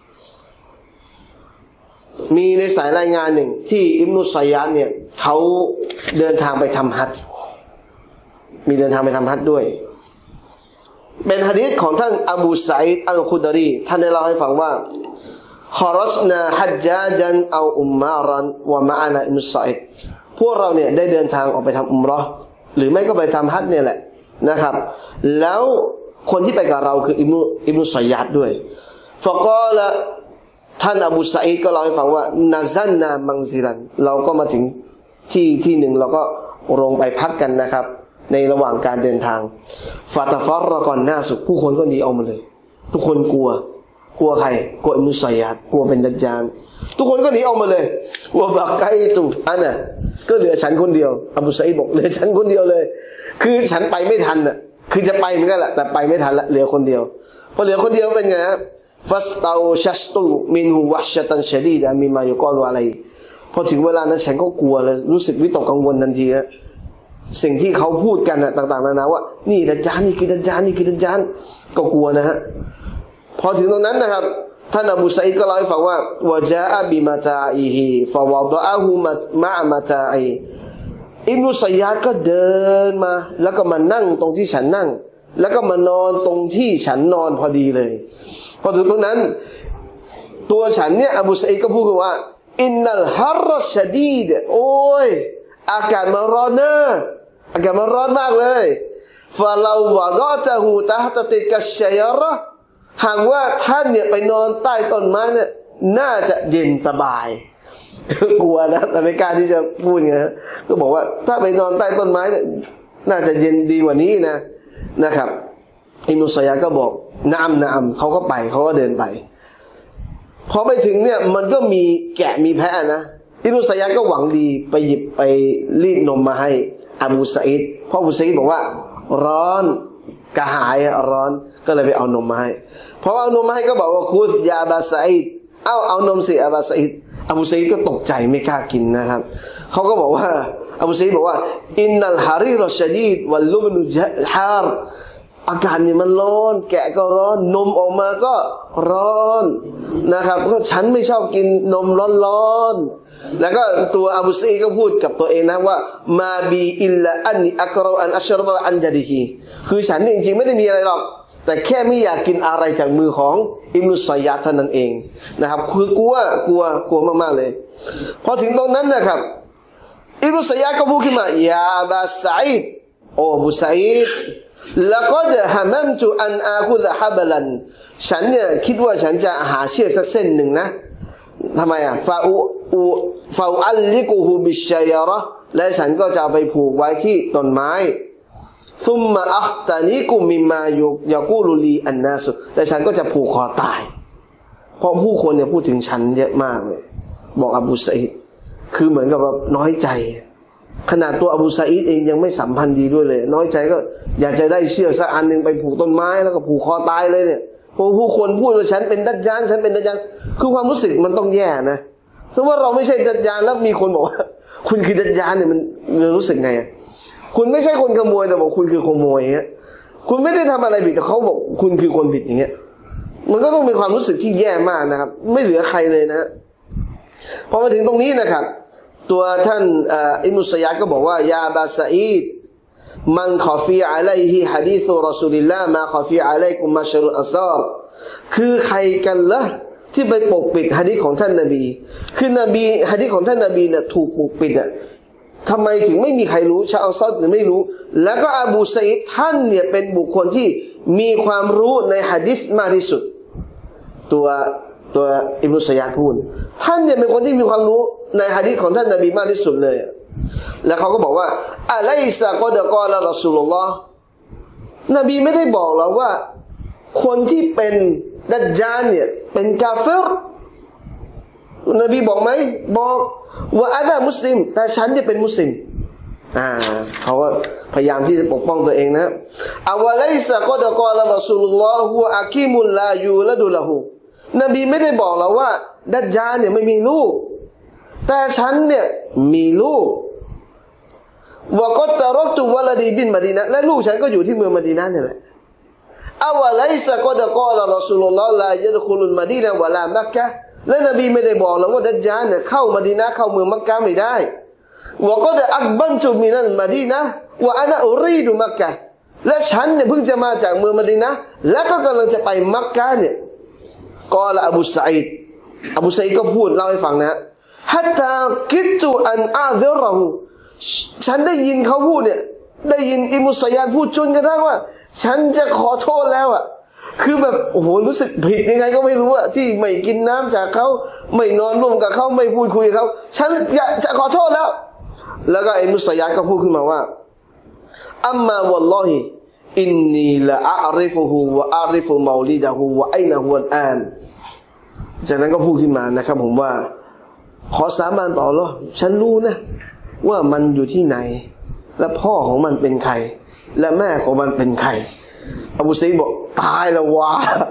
มีในสายรายงานหนึ่งที่อิบนุสัยยาดเนี่ยเขาเดินทางไปทำฮัจญ์มีเดินทางไปทำฮัจญ์ด้วยเป็นหะดีษของท่านอบูซัยดอัลคุดรีท่านได้เล่าให้ฟังว่าขอรสนาฮัจญาจันเอาอุมมารันวะมะอานะอิบนุซัยดพวกเราเนี่ยได้เดินทางออกไปทำอุมเราะห์หรือไม่ก็ไปทำฮัจญ์เนี่ยแหละนะครับแล้วคนที่ไปกับเราคืออิบนุอิบนุสัยยาดด้วยฟะกอละท่านอบูซัยดก็เล่าให้ฟังว่านาซันนามังซิลันเราก็มาถึงที่ที่หนึ่งเราก็ลงไปพักกันนะครับในระหว่างการเดินทางฟาตาฟาร์ก่อนหน้าสุดผู้คนก็หนีออกมาเลยทุกคนกลัวกลัวใครกลัวอิบนุสัยยาดกลัวเป็นดัจญาลทุกคนก็หนีออกมาเลยว่าบักไกตุอันน่ะก็เหลือฉันคนเดียวอบูซัยดบอกเหลือฉันคนเดียวเลยคือฉันไปไม่ทันน่ะคือจะไปเหมือนกันแหละแต่ไปไม่ทันละเหลือคนเดียวพอเหลือคนเดียวเป็นไงฮะฟัสตาชัสตูมินฮูวะชะตันชะดีดะมีมายุกอลอะไรพอถึงเวลานั้นฉันก็กลัวเลยรู้สึกวิตกกังวลทันทีนะสิ่งที่เขาพูดกันนะต่างๆนานาว่านี่ดัจญาลนี่คือดัจญาลนี่คือดัจญาลก็กลัวนะฮะพอถึงตรงนั้นนะครับท่านอบูซัยดก็เล่าให้ฟังว่าวะจาอะบิมาตาอิฮิฟะวะฎะอะฮูมะมะมาตาอิอิบนุสัยยาดก็เดินมาแล้วก็มานั่งตรงที่ฉันนั่งแล้วก็มานอนตรงที่ฉันนอนพอดีเลยพอถึงตรงนั้นตัวฉันเนี่ยอบูซัยดก็พูดว่าอินนัลฮัรชะดีดโอ้ยอากาศมันร้อนนะอากาศมันร้อนมากเลยฟาลาวะกอตะฮูตะฮตะติกัชชัยเราะห์หากว่าท่านเนี่ยไปนอนใต้ต้นไม้เนี่ยน่าจะเย็นสบายกลัวนะแต่ไม่กล้าที่จะพูดไงก็บอกว่าถ้าไปนอนใต้ต้นไม้เนี่ยน่าจะเย็นดีกว่านี้นะนะครับอิบนุสัยยาดก็บอกนะอัมนะอัมเขาก็ไปเขาก็เดินไปพอไปถึงเนี่ยมันก็มีแกะมีแพะนะอิบนุสัยยาดก็หวังดีไปหยิบไปรีดนมมาให้อบูซัยดเพราะอบูซัยดบอกว่าร้อนกระหายร้อนก็เลยไปเอานมมาให้เพราะเอานมมาให้ก็บอกว่าคุดยาบาซัยดเอาเอานมสิอาบาซัยดอบูซัยดก็ตกใจไม่กล้ากินนะครับเขาก็บอกว่าอบูซัยดบอกว่าอินนัลฮารีรชะดีดวัลลุบนุฮาร์อากาศเนี่ยมันร้อนแกะก็ร้อนนมออกมาก็ร้อนนะครับก็ฉันไม่ชอบกินนมร้อนๆแล้วก็ตัวอบูซัยดก็พูดกับตัวเองนะว่ามาบีอิลลาอันอักรออันอัชรบะอันญะดีฮีคือฉันจริงๆไม่ได้มีอะไรหรอกแต่แค่ไม่อยากกินอะไรจากมือของอิบนุสัยยาดเท่านั้นเองนะครับคือกลัวกลัวกลัวมากๆเลยพอถึงตรงนั้นนะครับอิบนุสัยยาดก็พูดขึ้นมายาบาซัยดโอ้อบูซัยดแล้วก็จะฮามัมตุอันอาคุซะฮะบลันฉันเนี่ยคิดว่าฉันจะหาเชือกสักเส้นหนึ่งนะทำไมอ่ะฟาอูอูฟาอัลลิกุฮูบิชชัยเราะห์และฉันก็จะไปผูกไว้ที่ต้นไม้ซุมมาอัคตานิกุมิมายุยากูลุลีอันนาสุและฉันก็จะผูกคอตายเพราะผู้คนเนี่ยพูดถึงฉันเยอะมากเลยบอกอบูซัยดคือเหมือนกับแบบน้อยใจขนาดตัวอบูซัยดเองยังไม่สัมพันธ์ดีด้วยเลยน้อยใจก็อยากจะได้เชือกสักอันหนึ่งไปผูกต้นไม้แล้วก็ผูกคอตายเลยเนี่ยพอผู้คนพูดว่าฉันเป็นดัจญาลฉันเป็นดัจญาลคือความรู้สึกมันต้องแย่นะสมมติว่าเราไม่ใช่ดัจญาลแล้วมีคนบอกว่าคุณคือดัจญาลเนี่ยมันรู้สึกไงคุณไม่ใช่คนขโมยแต่บอกคุณคือขโมยเงี้ยคุณไม่ได้ทำอะไรผิดแต่เขาบอกคุณคือคนผิดอย่างเงี้ยมันก็ต้องมีความรู้สึกที่แย่มากนะครับไม่เหลือใครเลยนะพอมาถึงตรงนี้นะครับตัวท่านอิบนุสัยยาดก็บอกว่ายาบาซัยดมันขอฟีอะลัยฮิฮะดีษรอซูลิลลาห์มาขอฟีอะลัยกุมมาชรุอัสซารคือใครกันล่ะที่ไปปกปิดหะดีษของท่านนบีคือนบีหะดีษของท่านนบีเนี่ยถูกปกปิดอ่ะทำไมถึงไม่มีใครรู้ชาวอันซอรเนี่ยไม่รู้แล้วก็อบูซัยดท่านเนี่ยเป็นบุคคลที่มีความรู้ในหะดีษมากที่สุดตัวตัวอิบนุซัยยัดพูดท่านเนี่ยเป็นคนที่มีความรู้ในหะดีษของท่านนบีมากที่สุดเลยแล้วเขาก็บอกว่าอะลัยซะกอดกอละรอซูลุลลอฮ์นบีไม่ได้บอกเราว่าคนที่เป็นดัจญาลเนี่ยเป็นกาเฟรนบีบอกไหมบอกว่าอะนะมุสลิมแต่ฉันเนี่ยเป็นมุสลิมอ่าเขาก็พยายามที่จะปกป้องตัวเองนะอาวะลัยซะกอดกอละรอซูลุลลอฮ์ฮุวะอะกีมุลลายูละดุละฮูนบีไม่ได้บอกเราว่าดัจญาลเนี่ยไม่มีลูกแต่ฉันเนี่ยมีลูกวะกอตะรักตุวะลาดีบินมะดีนะห์และลูกฉันก็อยู่ที่เมืองมะดีนะห์นี่แหละอาวะลัยซะกอดกอละรอซูลุลลอฮ์ลายัดคุลุลมะดีนะห์วะลามักกะฮ์และนบีไม่ได้บอกเราว่าดัจญาลเนี่ยเข้ามะดีนะห์เข้าเมืองมักกะฮ์ไม่ได้วะกอดอักบันตุมินัลมะดีนะห์วะอะนะอุรีดุมักกะฮ์และฉันเนี่ยเพิ่งจะมาจากเมืองมะดีนะห์และก็กำลังจะไปมักกะฮ์เนี่ยกอละอบูซัยดอบูซัยดก็พูดเล่าให้ฟังนะฮัตตากิตตุอันอาซิเราะฮูฉันได้ยินเขาพูดเนี่ยได้ยินอิมุซัยยัดพูดจนกระทั่งว่าฉันจะขอโทษแล้วอ่ะคือแบบโอ้โหรู้สึกผิดยังไงก็ไม่รู้อ่ะที่ไม่กินน้ำจากเขาไม่นอนร่วมกับเขาไม่พูดคุยกับเขาฉันจะจะขอโทษแล้วแล้วก็อิมุซัยยัดก็พูดขึ้นมาว่าอัมมาวัลลอฮิอินนีละอาริฟุฮูวะอาริฟุมาวลิดะฮูวะอัยนะฮุอัลอานจากนั้นก็พูดขึ้นมานะครับผมว่าขอสาบานต่ออัลเลาะห์ฉันรู้นะว่ามันอยู่ที่ไหนและพ่อของมันเป็นใครและแม่ของมันเป็นใครอบูซัยดบอกตายแล้ววะ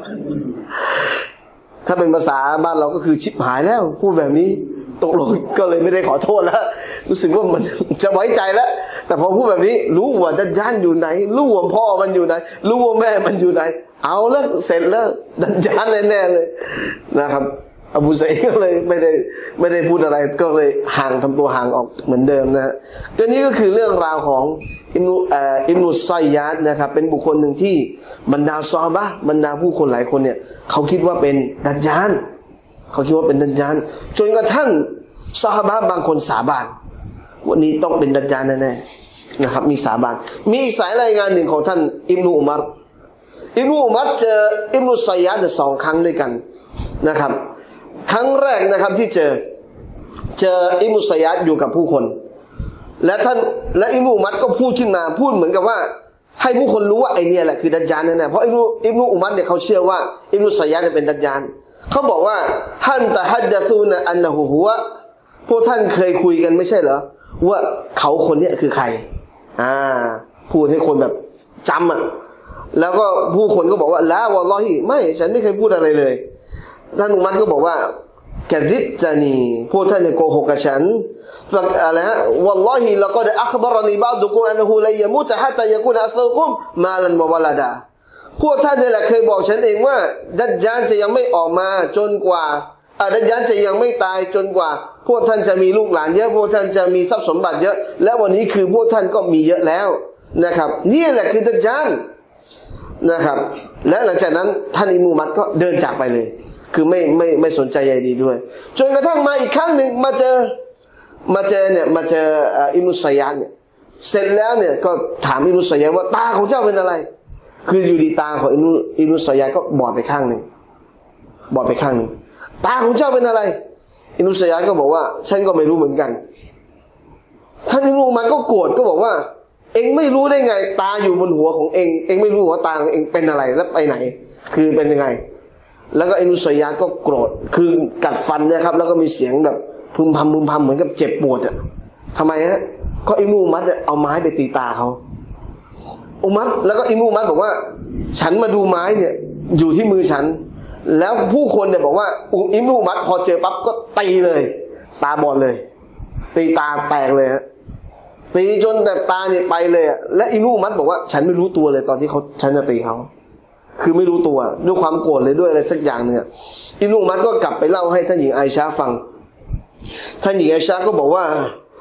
ถ้าเป็นภาษาบ้านเราก็คือชิบหายแล้วพูดแบบนี้ตกลงก็เลยไม่ได้ขอโทษแล้วรู้สึกว่ามันจะไว้ใจแล้วแต่พอพูดแบบนี้รู้ว่าดัจญาลอยู่ไหนรู้ว่าพ่อมันอยู่ไหนรู้ว่าแม่มันอยู่ไหนเอาแล้วเสร็จแล้วดัจญาลแน่ๆเลยนะครับอบูซัยดก็เลยไม่ได้ไม่ได้พูดอะไรก็เลยห่างทำตัวห่างออกเหมือนเดิมนะฮะก็นี้ก็คือเรื่องราวของอิบนุเอ่ออิบนุซัยยัดนะครับเป็นบุคคลหนึ่งที่บรรดาซอฮาบะห์บรรดาผู้คนหลายคนเนี่ยเขาคิดว่าเป็นดัจญาลเขาคิดว่าเป็นดัจญาลจนกระทั่งซอฮาบะห์บางคนสาบานวันนี้ต้องเป็นดัจญาลแน่ๆนะครับมีสาบานมีอีกสายรายงานหนึ่งของท่านอิบนุอุมัรอิบนุอุมัรเจออิบนุซัยยัดสองครั้งด้วยกันนะครับครั้งแรกนะครับที่เจอเจออิบนุซัยยัดอยู่กับผู้คนและท่านและอิบนุอุมัรก็พูดขึ้นมาพูดเหมือนกับว่าให้ผู้คนรู้ว่าไอเนี่ยแหละคือดัจญาลแน่ๆเพราะอิบนุอิบนุอุมัรเนี่ยเขาเชื่อว่าอิบนุซัยยัดเป็นดัจญาลเขาบอกว่าฮันตะฮัดดะซูนะอันนะฮูฮุวะพวกท่านเคยคุยกันไม่ใช่เหรอว่าเขาคนนี้คือใครอ่าพูดให้คนแบบจำอ่ะแล้วก็ผู้คนก็บอกว่าละวัลลอฮิไม่ฉันไม่เคยพูดอะไรเลยท่านอุมัรก็บอกว่ากะซิบจานีพวกท่านเนี่ยโกหกกับฉันฟักอะไรฮะวัลลอฮิละกอดอัคบะรนีบะดุกุมอันฮูลัยยะมูตะฮัตตะยะกุนอัสซุกุมมาลันวะวะลาดาพวกท่านนี่แหละเคยบอกฉันเองว่าดัจญาลจะยังไม่ออกมาจนกว่าอ่ะดัจญาลจะยังไม่ตายจนกว่าพวกท่านจะมีลูกหลานเยอะพวกท่านจะมีทรัพย์สมบัติเยอะและวันนี้คือพวกท่านก็มีเยอะแล้วนะครับนี่แหละคือดัจญาลนะครับและหลังจากนั้นท่านอิบนุอุมัรก็เดินจากไปเลยคือไม่ไม่ไม่สนใจใยดีด้วยจนกระทั่งมาอีกครั้งหนึ่งมาเจอมาเจอเนี่ยมาเจออิบนุซัยยัดเนี่ยเสร็จแล้วเนี่ยก็ถามอิบนุซัยยัดว่าตาของเจ้าเป็นอะไรคืออยู่ดีตาของอิบนุอิบนุซัยยัดก็บอดไปข้างหนึ่งบอดไปข้างหนึ่งตาของเจ้าเป็นอะไรอิบนุซัยยัดก็บอกว่าฉันก็ไม่รู้เหมือนกันท่านอิบนุอุมัรก็โกรธก็บอกว่าเองไม่รู้ได้ไงตาอยู่บนหัวของเองเองไม่รู้ว่าตาของเองเป็นอะไรแล้วไปไหนคือเป็นยังไงแล้วก็อิบนุซัยยัดก็โกรธคือกัดฟันนะครับแล้วก็มีเสียงแบบพึมพำพึมพำเหมือนกับเจ็บปวดอ่ะทำไมฮะก็อิบนุอุมัรเนี่ยเอาไม้ไปตีตาเขาอุมัรแล้วก็อิบนุอุมัรบอกว่าฉันมาดูไม้เนี่ยอยู่ที่มือฉันแล้วผู้คนเนี่ยบอกว่าอิบนุอุมัรพอเจอปั๊บก็ตีเลยตาบอดเลยตีตาแตกเลยฮะตีจนแต่ตาเนี่ยไปเลยและอิบนุอุมัรบอกว่าฉันไม่รู้ตัวเลยตอนที่เขาฉันจะตีเขาคือไม่รู้ตัวด้วยความโกรธเลยด้วยอะไรสักอย่างเนี่ยอิบนุอุมัรก็กลับไปเล่าให้ท่านหญิงไอชาฟังท่านหญิงไอชาก็บอกว่า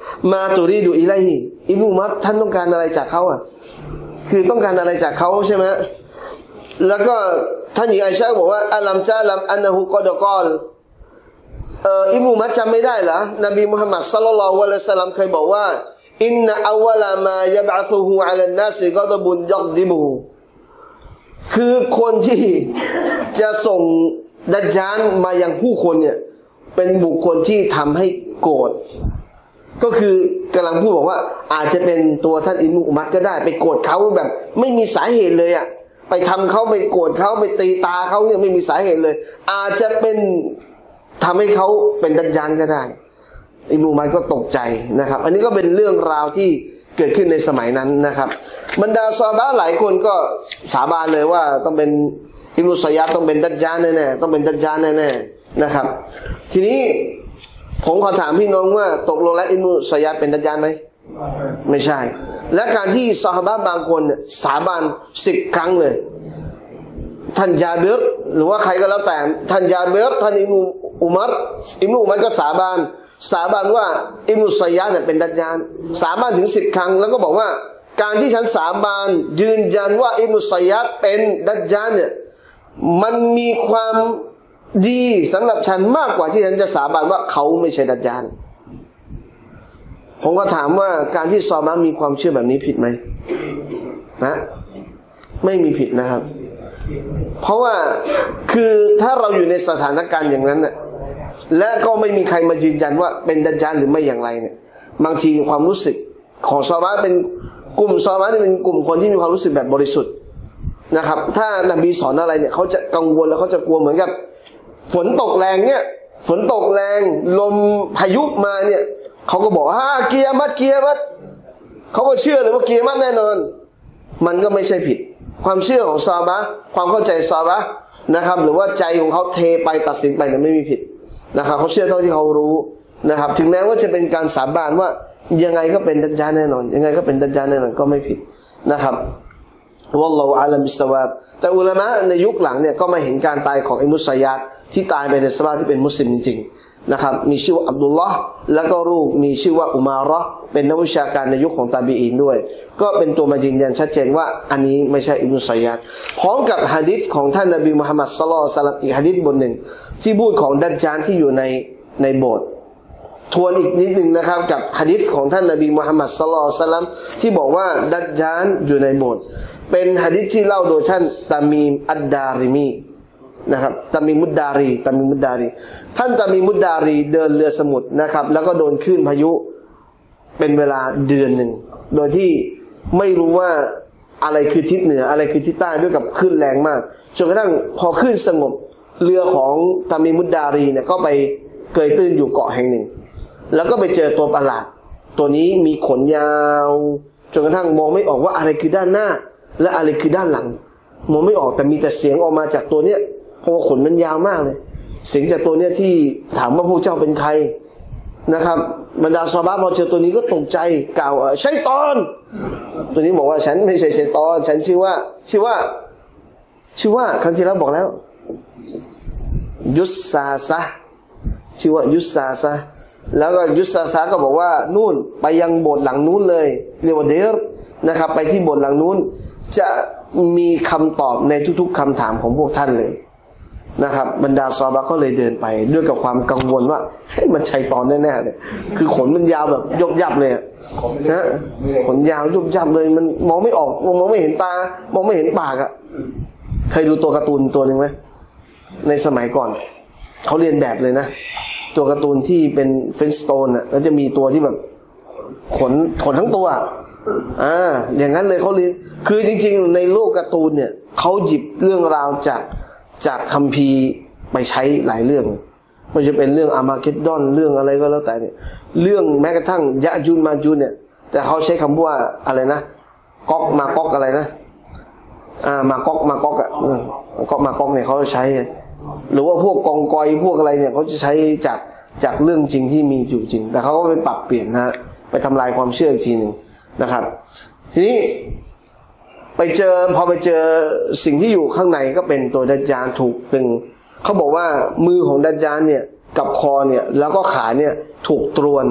มาตุรีดูอิไลฮิอิบนุอุมัรท่านต้องการอะไรจากเขาอ่ะคือต้องการอะไรจากเขาใช่ไหมแล้วก็ท่านหญิงไอชาบอกว่าอัลลัมจาลัมอันนะฮูกอดกอลเอ่ออิบนุอุมัรจำไม่ได้เหรอนบีมุฮัมมัดศ็อลลัลลอฮุอะลัยฮิวะซัลลัมเคยบอกว่าอินนะอัวลามายะบะซุฮูอะลันนาซิกอฎบุนยักดิบุคือคนที่จะส่งดัจญาลมายังผู้คนเนี่ยเป็นบุคคลที่ทำให้โกรธก็คือกำลังพูดบอกว่าอาจจะเป็นตัวท่านอิบนุอุมัรก็ได้ไปโกรธเขาแบบไม่มีสาเหตุเลยอ่ะไปทำเขาไปโกรธเขาไปตีตาเขาเนี่ยไม่มีสาเหตุเลยอาจจะเป็นทำให้เขาเป็นดัจญาลก็ได้อิบนุอุมัรก็ตกใจนะครับอันนี้ก็เป็นเรื่องราวที่เกิดขึ้นในสมัยนั้นนะครับบรรดาซอฮาบะห์หลายคนก็สาบานเลยว่าต้องเป็นอิบนุซัยยัดต้องเป็นดัจญาลแน่ๆต้องเป็นดัจญาลแน่ๆนะครับทีนี้ผมขอถามพี่น้องว่าตกลงแล้วอิบนุซัยยัดเป็นดัจญาลไหมไม่ใช่และการที่ซอฮาบะห์บางคนเนี่ยสาบานสิบครั้งเลยท่านญาบิรหรือว่าใครก็แล้วแต่ท่านญาบิรท่านอิบนุอุมัรอิบนุอุมัรก็สาบานสาบานว่าอิบนุซัยยัดเนี่ยเป็นดัจญาลสาบานถึงสิบครั้งแล้วก็บอกว่าการที่ฉันสาบานยืนยันว่าอิบนุซัยยัดเป็นดัจญาลเนี่ยมันมีความดีสำหรับฉันมากกว่าที่ฉันจะสาบานว่าเขาไม่ใช่ดัจญาลผมก็ถามว่าการที่ซอฮาบะห์มีความเชื่อแบบนี้ผิดไหมนะไม่มีผิดนะครับเพราะว่าคือถ้าเราอยู่ในสถานการณ์อย่างนั้นน่ะและก็ไม่มีใครมายืนยันว่าเป็นดัจญาลหรือไม่อย่างไรเนี่ยบางทีความรู้สึกของซอฮาบะห์เป็นกลุ่มซอฮาบะห์เป็นกลุ่มคนที่มีความรู้สึกแบบบริสุทธิ์นะครับถ้านบีสอนอะไรเนี่ยเขาจะกังวลแล้วเขาจะกลัวเหมือนกับฝนตกแรงเนี่ยฝนตกแรงลมพายุมาเนี่ยเขาก็บอกฮ่าเกียร์มัดเกียร์มัดเขาก็เชื่อเลยว่าเกียร์มัดแน่นอนมันก็ไม่ใช่ผิดความเชื่อของซอฮาบะห์ความเข้าใจซอฮาบะห์นะครับหรือว่าใจของเขาเทไปตัดสินไปเนี่ยไม่มีผิดนะครับเขาเชื่อเท่าที่เขารู้นะครับถึงแม้ว่าจะเป็นการสาบานว่ายังไงก็เป็นดัจญาลแน่นอนยังไงก็เป็นดัจญาลแน่นอนก็ไม่ผิดนะครับวัลลอฮุอาลัมบิสซะวาบแต่อุลามะในยุคหลังเนี่ยก็มาเห็นการตายของอิบนุซัยยัดที่ตายไปในสภาพที่เป็นมุสลิมจริงๆนะครับมีชื่อว่าอับดุลลอฮ์แล้วก็ลูกมีชื่อว่าอุมาเราะห์เป็นนักวิชาการในยุคของตาบีอีนด้วยก็เป็นตัวมายืนยันชัดเจนว่าอันนี้ไม่ใช่อิบนุซัยยัดพร้อมกับหะดีษของท่านนบีมุฮัมมัดศ็อลลัลลอฮุอะลัยฮิวะซัลลัมอีกหะดีษบทหนึ่งที่พูดของดัจญาลที่อยู่ในในโบสถ์ทวนอีกนิดหนึ่งนะครับกับหะดีษของท่านนบีมุฮัมมัดศ็อลลัลลอฮุอะลัยฮิวะซัลลัมที่บอกว่าดัจญาลอยู่ในโบสถ์เป็นหะดีษที่เล่าโดยท่านตามีมอัดดาริมีนะครับตามีมุดดารีตามีมุดดารีท่านตามีมุดดารีเดินเรือสมุทรนะครับแล้วก็โดนคลื่นพายุเป็นเวลาเดือนหนึ่งโดยที่ไม่รู้ว่าอะไรคือทิศเหนืออะไรคือทิศใต้ด้วยกับคลื่นแรงมากจนกระทั่งพอคลื่นสงบเรือของตามีมุดดารีเนี่ยก็ไปเกยตื้นอยู่เกาะแห่งหนึ่งแล้วก็ไปเจอตัวประหลาดตัวนี้มีขนยาวจนกระทั่งมองไม่ออกว่าอะไรคือด้านหน้าและอะไรคือด้านหลังมองไม่ออกแต่มีแต่เสียงออกมาจากตัวเนี้ยเพราะว่าขนมันยาวมากเลยเสียงจากตัวเนี้ยที่ถามว่าพวกเจ้าเป็นใครนะครับบรรดาซอฮาบะห์พอเจอตัวนี้ก็ตกใจกล่าวชัยฏอนตัวนี้บอกว่าฉันไม่ใช่ชัยฏอนฉันชื่อว่าชื่อว่าชื่อว่าครั้งที่แล้วบอกแล้วยุสซาซะชื่อว่ายุสซาซะแล้วก็ยุสซาซะก็บอกว่านู่นไปยังโบสถ์หลังนู้นเลยเรียกว่าเดรนะครับไปที่โบสถ์หลังนู้นจะมีคำตอบในทุกๆคำถามของพวกท่านเลยนะครับบรรดาซอฮาบะห์ก็เลยเดินไปด้วยกับความกังวลว่าให้มันชัยฏอนแน่ๆเลยคือขนมันยาวแบบยบยับเลยนะขนยาวยบยับเลยมันมองไม่ออกมองไม่เห็นตามองไม่เห็นปากอ่ะเคยดูตัวการ์ตูนตัวหนึ่งไหมในสมัยก่อนเขาเรียนแบบเลยนะตัวการ์ตูนที่เป็นเฟนสโตนอ่ะแล้วจะมีตัวที่แบบขนขนทั้งตัวอ่าอย่างนั้นเลยเขาเรียนคือจริงๆในโลกการ์ตูนเนี่ยเขาหยิบเรื่องราวจากจากคัมภีร์ไปใช้หลายเรื่องไม่ว่าจะเป็นเรื่องอามาเกดดอนเรื่องอะไรก็แล้วแต่เนี่ยเรื่องแม้กระทั่งยะจูนมาจูนเนี่ยแต่เขาใช้คำว่าอะไรนะก๊อกมาก๊อกอะไรนะอ่ามาก๊อกมาก๊อกอ่ะก๊อกมาก๊อกเนี่ยเขาใช้หรือว่าพวกกองกอยพวกอะไรเนี่ยเขาจะใช้จากจากเรื่องจริงที่มีอยู่จริงแต่เขาก็ไปปรับเปลี่ยนนะไปทำลายความเชื่ออีกทีหนึ่งนะครับทีนี้ไปเจอพอไปเจอสิ่งที่อยู่ข้างในก็เป็นตัวดัจญาลถูกตึงเขาบอกว่ามือของดัจญาลเนี่ยกับคอเนี่ยแล้วก็ขาเนี่ยถูกตรวน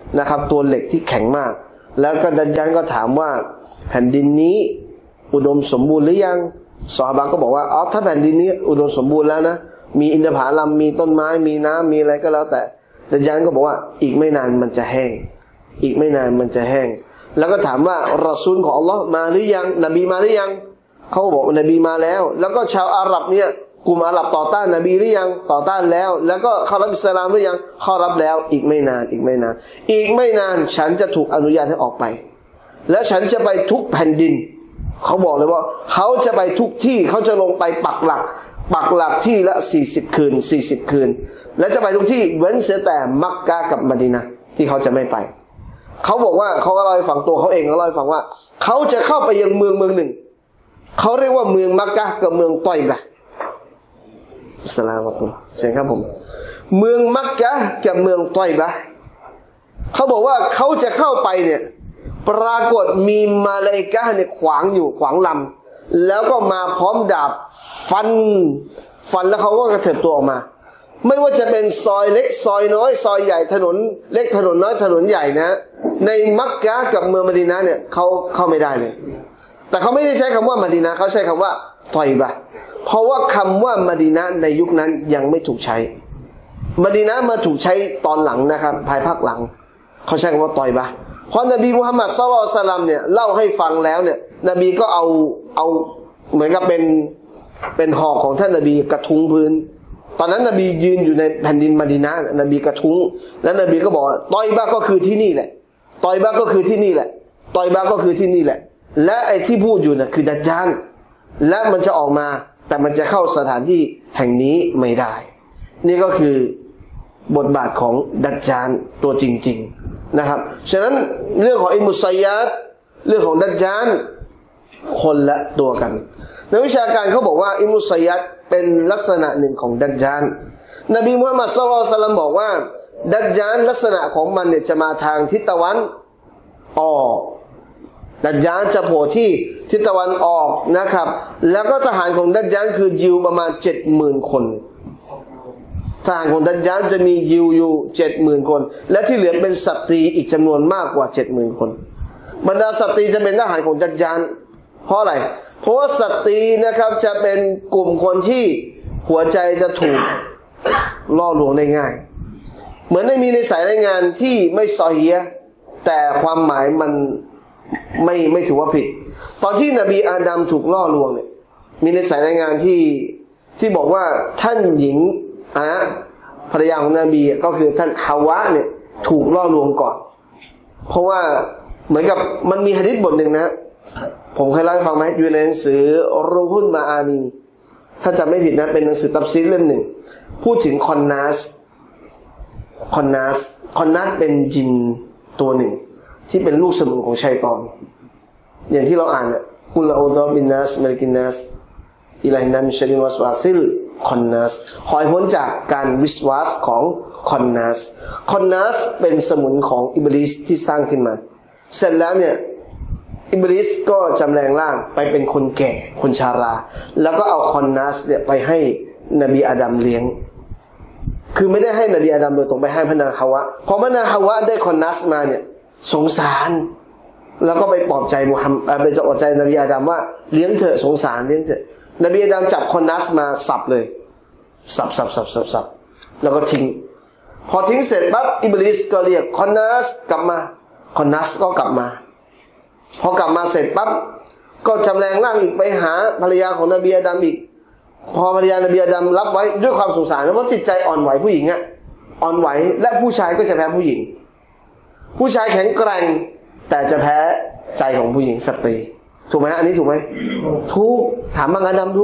นะครับตัวเหล็กที่แข็งมากแล้วก็ดัจญาลก็ถามว่าแผ่นดินนี้อุดมสมบูรณ์หรือยังซอฮาบะห์ก็บอกว่าอ๋อถ้าแผ่นดินนี้อุดมสมบูรณ์แล้วนะมีอินทผลัมมีต้นไม้มีน้ำมีอะไรก็แล้วแต่ดัจญาลก็บอกว่าอีกไม่นานมันจะแห้งอีกไม่นานมันจะแห้งแล้วก็ถามว่ารอซูลของอัลลอฮ์มาหรือยังนบีมาหรือยังเขาบอกว่านบีมาแล้วแล้วก็ชาวอาหรับเนี่ยกลุ่มอาหรับต่อต้านนบีหรือยังต่อต้านแล้วแล้วก็เข้ารับอิสลามหรือยังเข้ารับแล้วอีกไม่นานอีกไม่นานอีกไม่นานฉันจะถูกอนุญาตให้ออกไปแล้วฉันจะไปทุกแผ่นดินเขาบอกเลยว่าเขาจะไปทุกที่เขาจะลงไปปักหลักปักหลักที่ละสี่สิบคืนสี่สิบคืนและจะไปทุกที่เว้นเสียแต่มักกะกับมะดีนะห์ที่เขาจะไม่ไปเขาบอกว่าเขาก็เล่าให้ฟังตัวเขาเองเขาเล่าให้ฟังว่าเขาจะเข้าไปยังเมืองเมืองหนึ่งเขาเรียกว่าเมืองมักกะกับเมืองตอยบะสลามอัลลอฮ์ใช่ครับผมเมืองมักกะกับเมืองตอยบะเขาบอกว่าเขาจะเข้าไปเนี่ยปรากฏมีมาลาอิกะฮ์เนี่ยขวางอยู่ขวางลำแล้วก็มาพร้อมดาบฟันฟันแล้วเขาก็กระเถิบตัวออกมาไม่ว่าจะเป็นซอยเล็กซอยน้อยซอยใหญ่ถนนเล็กถนนน้อยถนนใหญ่นะในมักกะกับเมืองมะดีนะห์เนี่ยเขาเข้าไม่ได้เลยแต่เขาไม่ได้ใช้คำว่ามะดีนะห์เขาใช้คำว่าตอยบะเพราะว่าคำว่ามะดีนะห์ในยุคนั้นยังไม่ถูกใช้มะดีนะห์มาถูกใช้ตอนหลังนะครับภายภาคหลังเขาใช้คำว่าตอยบะเพราะนบีมุฮัมมัดศ็อลลัลลอฮุอะลัยฮิวะซัลลัมเนี่ยเล่าให้ฟังแล้วเนี่ยนบีก็เอาเอาเหมือนกับเป็นเป็นหอกของท่านนบีกระทุ้งพื้นตอนนั้นนบียืนอยู่ในแผ่นดินมะดีนะห์นบีกระทุ้งแล้วนบีก็บอกตอยบะก็คือที่นี่แหละตอยบะก็คือที่นี่แหละตอยบะก็คือที่นี่แหละและไอ้ที่พูดอยู่น่ะคือดัจญาลและมันจะออกมาแต่มันจะเข้าสถานที่แห่งนี้ไม่ได้นี่ก็คือบทบาทของดัจญาลตัวจริงๆนะครับฉะนั้นเรื่องของอิมุซัยยัดเรื่องของดัจญาลคนละตัวกันนักวิชาการเขาบอกว่าอิมุซัยยัดเป็นลักษณะหนึ่งของดัจญาลนบีมุฮัมมัดศ็อลลัลลอฮุอะลัยฮิวะซัลลัมบอกว่าดัจญาลลักษณะของมันเนี่ยจะมาทางทิศตะวันออกดัจญาลจะโผล่ที่ทิศตะวันออกนะครับแล้วก็ทหารของดัจญาลคือยิวประมาณ เจ็ดหมื่น คนทหารของดัจญาลจะมียิวอยู่ เจ็ดหมื่น คนและที่เหลือเป็นสตรีอีกจำนวนมากกว่า เจ็ดหมื่น คนบรรดาสตรีจะเป็นทหารของดัจญาลเพราะอะไรเพราะว่าสตรีนะครับจะเป็นกลุ่มคนที่หัวใจจะถูกล่อลวงได้ง่ายเหมือนได้มีในสายรายงานที่ไม่ซอฮีฮ์แต่ความหมายมันไม่ไม่ถือว่าผิดตอนที่นบีอาดัมถูกล่อลวงเนี่ยมีในสายรายงานที่ที่บอกว่าท่านหญิงอ่ะภรรยาของนบีก็คือท่านฮาวะเนี่ยถูกล่อลวงก่อนเพราะว่าเหมือนกับมันมีหะดีษบทหนึ่งนะผมเคยเล่าให้ฟังไหมอยู่ในหนังสือรูฮุลมาอานีถ้าจำไม่ผิดนะเป็นหนังสือตัฟซีรเล่มหนึ่งพูดถึงคอนนัสคอนนัสคอนนัสเป็นจินตัวหนึ่งที่เป็นลูกสมุนของชัยฏอนอย่างที่เราอ่านเนี่ยกุลอูฎอบินนัสมะลิกินนัสอิลาฮินามินชัรริลวัสวาซิลคอนนัสขอให้พ้นจากการวิสวาสของคอนนัสคอนนัสเป็นสมุนของอิบลิสที่สร้างขึ้นมาเสร็จแล้วเนี่ยอิบลิสก็จำแรงร่างไปเป็นคนแก่คนชาราแล้วก็เอาคอนนัสเนี่ยไปให้นบีอาดัมเลี้ยงคือไม่ได้ให้นบีอาดัมโดยตรงไปให้พระนางฮาวะพอพระนางฮาวะได้คอนนัสมาเนี่ยสงสารแล้วก็ไปปลอบใจมุฮัมมัดไปปลอบใจนบีอาดัมว่าเลี้ยงเถอะสงสารเลี้ยงเถอะนบีอาดัมจับคอนนัสมาสับเลยสับสับสับสับสับแล้วก็ทิ้งพอทิ้งเสร็จปั๊บอิบลิสก็เรียกคอนนัสกลับมาคอนนัสก็กลับมาพอกลับมาเสร็จปั๊บก็จำแรงร่างอีกไปหาภรรยาของนบีอาดัมอีกพอภรรยานบีอาดัมรับไว้ด้วยความสงสารเพราะจิตใจอ่อนไหวผู้หญิงอะอ่อนไหวและผู้ชายก็จะแพ้ผู้หญิงผู้ชายแข็งแกร่งแต่จะแพ้ใจของผู้หญิงสตรีถูกไหมอันนี้ถูกไหมถูกถามบางอาดัมดู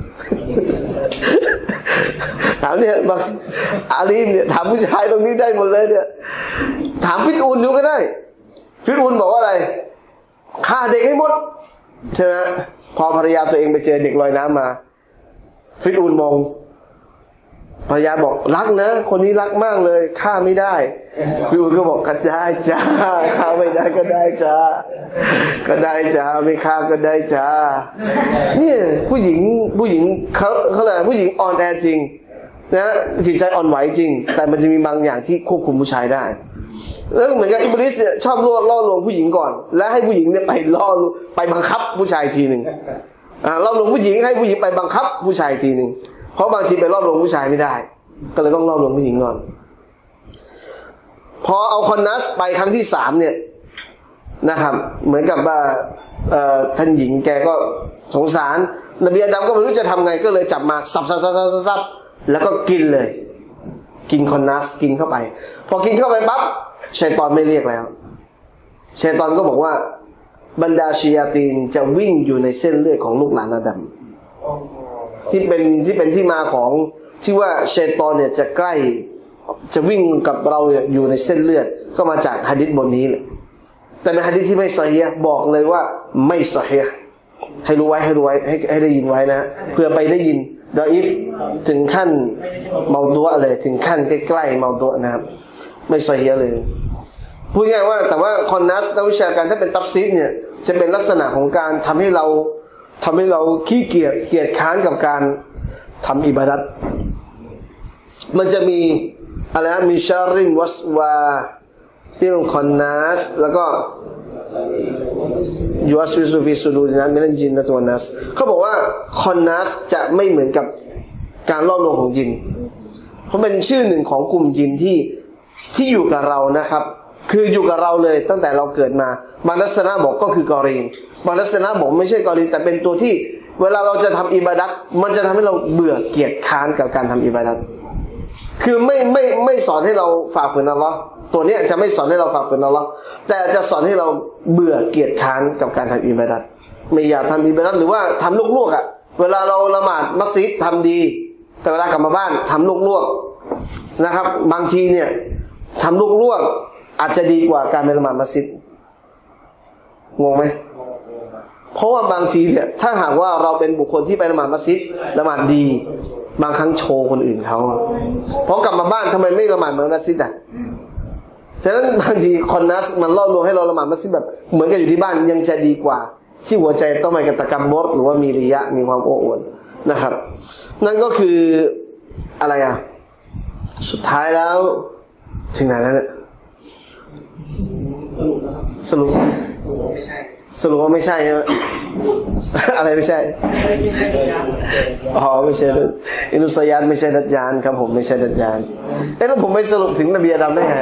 ถามเนี่ยบางอาลีมเนี่ยถามผู้ชายตรงนี้ได้หมดเลยเนี่ยถามฟิตอุนดูก็ได้ฟิตอุนบอกว่าอะไรฆ่าเด็กให้หมดใช่ไหมพอภรรยาตัวเองไปเจอเด็กลอยน้ำมาฟิตอุนมองภรรยาบอกรักนะคนนี้รักมากเลยฆ่าไม่ได้ฟิตอุนก็บอกก็ได้จ้าฆ่าไม่ได้ก็ได้จ้าก็ได้จ้าไม่ฆ่าก็ได้จ้าเนี่ยผู้หญิงผู้หญิงเขาเขาเลยผู้หญิงอ่อนแอจริงนะจิตใจอ่อนไหวจริงแต่มันจะมีบางอย่างที่ควบคุมผู้ชายได้แล้วเหมือนกับอิบลิสเนี่ยชอบล่อล่อลวงผู้หญิงก่อนแล้วให้ผู้หญิงเนี่ยไปล่อไปบังคับผู้ชายทีหนึ่งอ่าล่อลวงผู้หญิงให้ผู้หญิงไปบังคับผู้ชายทีหนึ่งเพราะบางทีไปล่อลวงผู้ชายไม่ได้ก็เลยต้องล่อลวงผู้หญิงก่อนพอเอาคอนนัสไปครั้งที่สามเนี่ยนะครับเหมือนกับว่าท่านหญิงแกก็สงสารนบีอาดัมก็ไม่รู้จะทำไงก็เลยจับมาสับสับสับสับสับแล้วก็กินเลยกินคอนนัสกินเข้าไปพอกินเข้าไปปั๊บชัยฏอนไม่เรียกแล้วชัยฏอนก็บอกว่าบรรดาชียาตีนจะวิ่งอยู่ในเส้นเลือดของลูกหลานอาดัมที่เป็นที่เป็นที่มาของที่ว่าชัยฏอนเนี่ยจะใกล้จะวิ่งกับเราอยู่ในเส้นเลือดก็มาจากหะดีษบทนี้แหละแต่เป็นหะดีษที่ไม่ซอฮีฮ์บอกเลยว่าไม่ซอฮีฮ์ให้รู้ไว้ให้รู้ไว้ให้ให้ได้ยินไว้นะเพื่อไปได้ยินดออีฟถึงขั้นเมาตัวเลยถึงขั้นใกล้ๆเมาตัวนะครับไม่ซอฮีฮ์เลยพูดง่ายว่าแต่ว่าคอนนัสนักวิชาการถ้าเป็นตัฟซีรเนี่ยจะเป็นลักษณะของการทำให้เราทำให้เราขี้เกียจเกียจค้านกับการทำอิบาดัตมันจะมีอะไรนะมีชารินวัสวาที่ลงคอนนัสแล้วก็ยูอัสวิสุฟิสุดูนั้นไม่เล่นจินนะตัวนัสเขาบอกว่าคอนนัสจะไม่เหมือนกับการล่อลวงของจินเพราะเป็นชื่อหนึ่งของกลุ่มจินที่ที่อยู่กับเรานะครับคืออยู่กับเราเลยตั้งแต่เราเกิดมาบางลักษณะบอกก็คือกอรีนบางลักษณะบอกไม่ใช่กอรีนแต่เป็นตัวที่เวลาเราจะทำอิบาดัตมันจะทำให้เราเบื่อเกียจค้านกับการทำอิบาดัตคือไม่ไม่ไม่สอนให้เราฝ่าฝืนอัลเลาะห์ตัวนี้จะไม่สอนให้เราฝ่าฝืนอัลเลาะห์แต่จะสอนให้เราเบื่อเกียจค้านกับการทำอิบาดัตไม่อยากทำอิบาดัตหรือว่าทำลวกๆอ่ะเวลาเราละหมาดมัสยิดทำดีแต่เวลากลับมาบ้านทำลวกๆนะครับบางทีเนี่ยทำลวกๆอาจจะดีกว่าการไปละหมาดมัสยิดงงไหมเพราะว่าบางทีเนี่ยถ้าหากว่าเราเป็นบุคคลที่ไปละหมาดมัสยิดละหมาดดีบางครั้งโชว์คนอื่นเขาเพราะกลับมาบ้านทำไมไม่ละหมาดเหมือนมัสยิดอ่ะฉะนั้นบางทีคอนนัสมันล่อลวงให้เราละหมาดมัสยิดแบบเหมือนกันอยู่ที่บ้านยังจะดีกว่าที่หัวใจต้องไปกับตะกัมบดหรือว่ามีริยะมีความโอ้อวดนะครับนั่นก็คืออะไรอ่ะสุดท้ายแล้วถึงไหนแล้วเนี่ยสรุปสรุปว่าไม่ใช่ใช่ไหมอะไรไม่ใช่อ๋อไม่ใช่อินุสยานไม่ใช่ดัจญานครับผมไม่ใช่ดัจญานเอ๊ะแล้วผมไปสรุปถึงนบีอาดัมได้ไง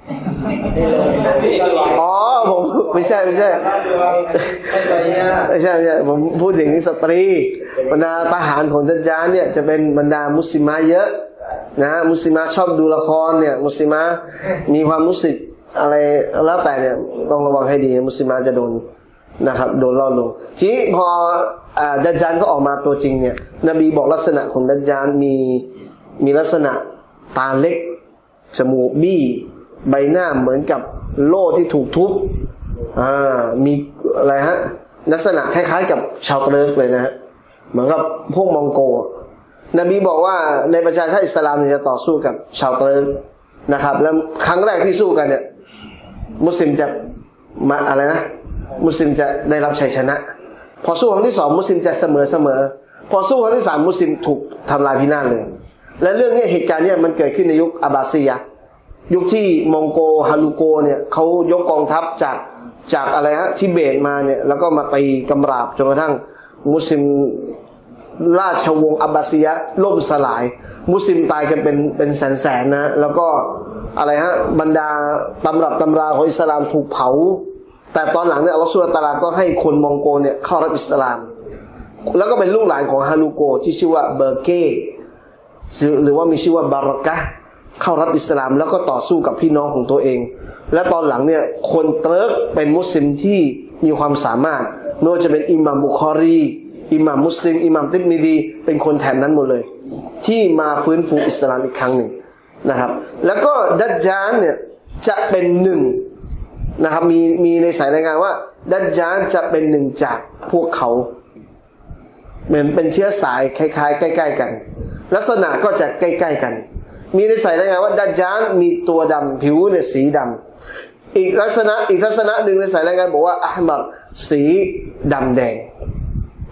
อ๋อผมไม่ใช่ไม่ใช่ไม่ใช่ไม่ใช่ผมพูดถึงสตรีบรรดาทหารของดัจญานเนี่ยจะเป็นบรรดามุสลิมะเยอะนะมุสลิมะชอบดูละครเนี่ยมุสลิมะมีความรู้สึกอะไรแล้วแต่เนี่ยต้องระวังให้ดีมุสลิมะจะโดนนะครับโดนล่อลวงทีนี้พอดัจญาลก็ออกมาตัวจริงเนี่ยนบีบอกลักษณะของดัจญาลมีมีลักษณะตาเล็กจมูกบี้ใบหน้าเหมือนกับโล่ที่ถูกทุบอ่ามีอะไรฮะลักษณะคล้ายๆกับชาวเตริกเลยนะฮะเหมือนกับพวกมองโกนบีบอกว่าในประชาชาติอิสลามจะต่อสู้กับชาวเตริกนะครับแล้วครั้งแรกที่สู้กันเนี่ยมุสลิมจะมาอะไรนะมุสลิมจะได้รับชัยชนะพอสู้ครั้งที่สองมุสลิมจะเสมอเสมอพอสู้ครั้งที่สามมุสลิมถูกทำลายพินาศเลยและเรื่องนี้เหตุการณ์นี้มันเกิดขึ้นในยุคอับบาซียะยุคที่มองโกฮาลูโกเนี่ยเขายกกองทัพจากจากอะไรฮะทิเบตมาเนี่ยแล้วก็มาตีกำราบจนกระทั่งมุสลิมราชวงศ์อับบาซียะล่มสลายมุสลิมตายกันเป็นเป็นแสนๆนะแล้วก็อะไรฮะบรรดาตำรับตำราของอิสลามถูกเผาแต่ตอนหลังเนี่ยอัลเลาะห์ซุบฮานะฮูวะตะอาลาก็ให้คนมองโกเนี่ยเข้ารับอิสลามแล้วก็เป็นลูกหลานของฮาลูโกที่ชื่อว่าเบอร์เก้หรือว่ามีชื่อว่าบารอกะห์เข้ารับอิสลามแล้วก็ต่อสู้กับพี่น้องของตัวเองและตอนหลังเนี่ยคนเติร์กเป็นมุสลิมที่มีความสามารถไม่ว่าจะเป็นอิหม่ามบุคอรีอิหม่ามมุสลิมอิหม่ามติรมิซีเป็นคนแถบนั้นหมดเลยที่มาฟื้นฟูอิสลามอีกครั้งหนึ่งนะครับแล้วก็ดัจญาลเนี่ยจะเป็นหนึ่งนะครับมีมีในสายรายงานว่าดัจญาลจะเป็นหนึ่งจากพวกเขาเหมือนเป็นเชื้อสายคล้ายๆใกล้ๆกันลักษณะก็จะใกล้ๆกันมีในสายรายงานว่าดัจญาลมีตัวดำผิวเนี่ยสีดำอีกลักษณะอีกลักษณะหนึ่งในสายรายงานบอกว่าอะห์มัรสีดำแดง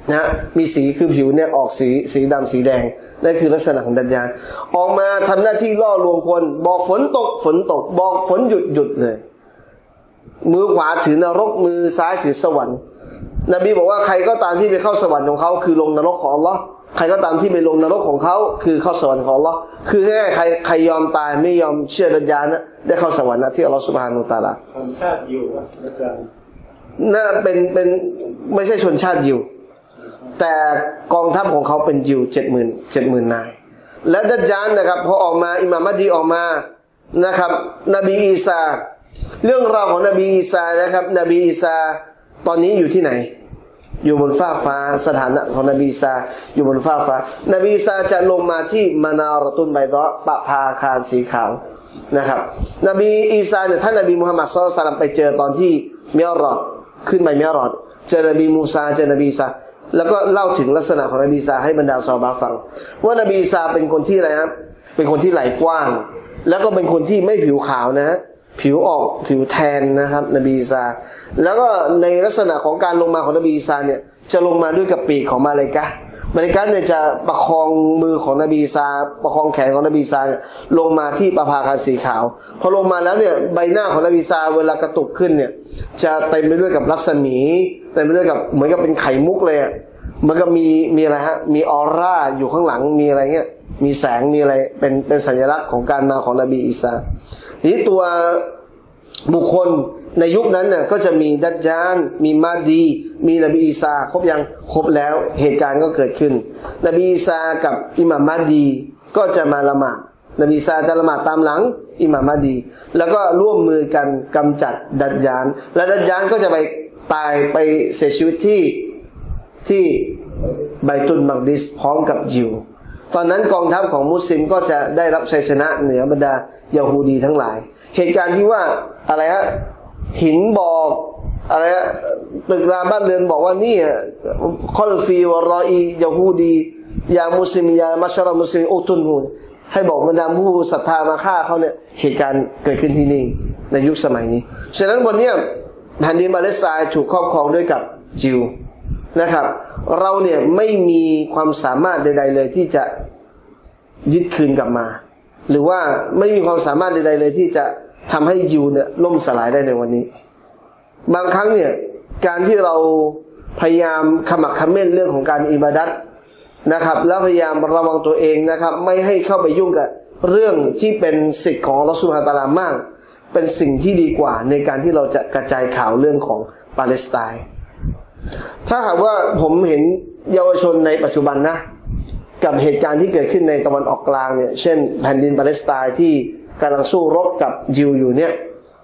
นะมีสีคือผิวเนี่ยออกสีสีดำสีแดงนั่นคือลักษณะของดัจญาลออกมาทำหน้าที่ล่อลวงคนบอกฝนตกฝนตกบอกฝนหยุดหยุดเลยมือขวาถือนรกมือซ้ายถือสวรรค์นบีบอกว่าใครก็ตามที่ไปเข้าสวรรค์ของเขาคือลงนรกของอัลลอฮ์ใครก็ตามที่ไปลงนรกของเขาคือเข้าสวรรค์ของอัลลอฮ์คือแค่ใครใครยอมตายไม่ยอมเชื่อดัจญาลนะได้เข้าสวรรค์นะที่อัลลอฮ์ซุบฮานะฮูวะตะอาลาชนชาติยิวอาจารย์นั่นเป็นเป็นไม่ใช่ชนชาติยิวแต่กองทัพของเขาเป็นยิวเจ็ดหมื่นเจ็ดหมื่นนายและดัจญาลนะครับพอออกมาอิหม่ามมัฮดีออกมานะครับนบีอีสาเรื่องราวของนบีอีสานะครับนบีอีสาตอนนี้อยู่ที่ไหนอยู่บนฟ้าฟ้าสถานะของนบีอีสาอยู่บนฟ้าฟ้านบีอีสาจะลงมาที่มานารตุนไบฎอปะพาคารสีขาวนะครับนบีอีสาเนี่ยท่านนบีมุฮัมมัดศ็อลลัลลอฮุอะลัยฮิวะซัลลัมไปเจอตอนที่มิอ์ราจขึ้นไปมิอ์ราจเจอนบีมูซาเจอนบีอีสาแล้วก็เล่าถึงลักษณะของนบีอีสาให้บรรดาซอฮาบะห์ฟังว่านบีอีสาเป็นคนที่อะไรครับเป็นคนที่ไหล่กว้างแล้วก็เป็นคนที่ไม่ผิวขาวนะฮะผิวออกผิวแทนนะครับนบีอีสาแล้วก็ในลักษณะของการลงมาของนบีอีสาเนี่ยจะลงมาด้วยกับปีกของมาลาอิกะฮ์มาลาอิกะฮ์เนี่ยจะประคองมือของนบีอีสาประคองแขนของนบีอีสาเนี่ยลงมาที่ประภาคารสีขาวพอลงมาแล้วเนี่ยใบหน้าของนบีอีสาเวลากระตุกขึ้นเนี่ยจะเต็มไปด้วยกับรัศมีเต็มไปด้วยกับเหมือนกับเป็นไข่มุกเลยอ่ะมันก็มีมีอะไรฮะมีออร่าอยู่ข้างหลังมีอะไรเงี้ยมีแสงมีอะไรเป็นเป็นสัญลักษณ์ของการมาของนบีอีสาทีนี้ตัวบุคคลในยุคนั้นเนี่ยก็จะมีดัจญาลมีมาดีมีนบีอีสาครบยังครบแล้วเหตุการณ์ก็เกิดขึ้นนบีอีสากับอิหม่ามมาดีก็จะมาละหมาดนบีอีสาจะละหมาดตามหลังอิหม่ามมาดีแล้วก็ร่วมมือกันกำจัดดัจญาลและดัจญาลก็จะไปตายไปเสียชีวิตที่ที่ไบตุลมักดิสพร้อมกับยิวตอนนั้นกองทัพของมุสลิมก็จะได้รับชัยชนะเหนือบรรดายะฮูดีทั้งหลายเหตุการณ์ที่ว่าอะไรฮะหินบอกอะไรฮะตึกรามบ้านเรือนบอกว่านี่คอลฟีวะรออียะฮูดียามุสลิมยามัชรมุสลิมอุตุนฮูให้บอกบรรดาผู้ศรัทธามาฆ่าเขาเนี่ยเหตุการณ์เกิดขึ้นที่นี่ในยุคสมัยนี้ฉะนั้นวันนี้แผ่นดินปาเลสไตน์ถูกครอบครองด้วยกับยิวนะครับเราเนี่ยไม่มีความสามารถใดๆเลยที่จะยึดคืนกลับมาหรือว่าไม่มีความสามารถใดๆเลยที่จะทำให้ยิวเนี่ยล่มสลายได้ในวันนี้บางครั้งเนี่ยการที่เราพยายามขมักเขม้นเรื่องของการอิบาดัตนะครับแล้วพยายามระวังตัวเองนะครับไม่ให้เข้าไปยุ่งกับเรื่องที่เป็นสิทธิ์ของอัลเลาะห์ซุบฮานะฮูวะตะอาลามากเป็นสิ่งที่ดีกว่าในการที่เราจะกระจายข่าวเรื่องของปาเลสไตน์ถ้าหากว่าผมเห็นเยาวชนในปัจจุบันนะกับเหตุการณ์ที่เกิดขึ้นในตะวันออกกลางเนี่ยเช่นแผ่นดินปาเลสไตน์ที่กำลังสู้รบกับยิวอยู่เนี่ย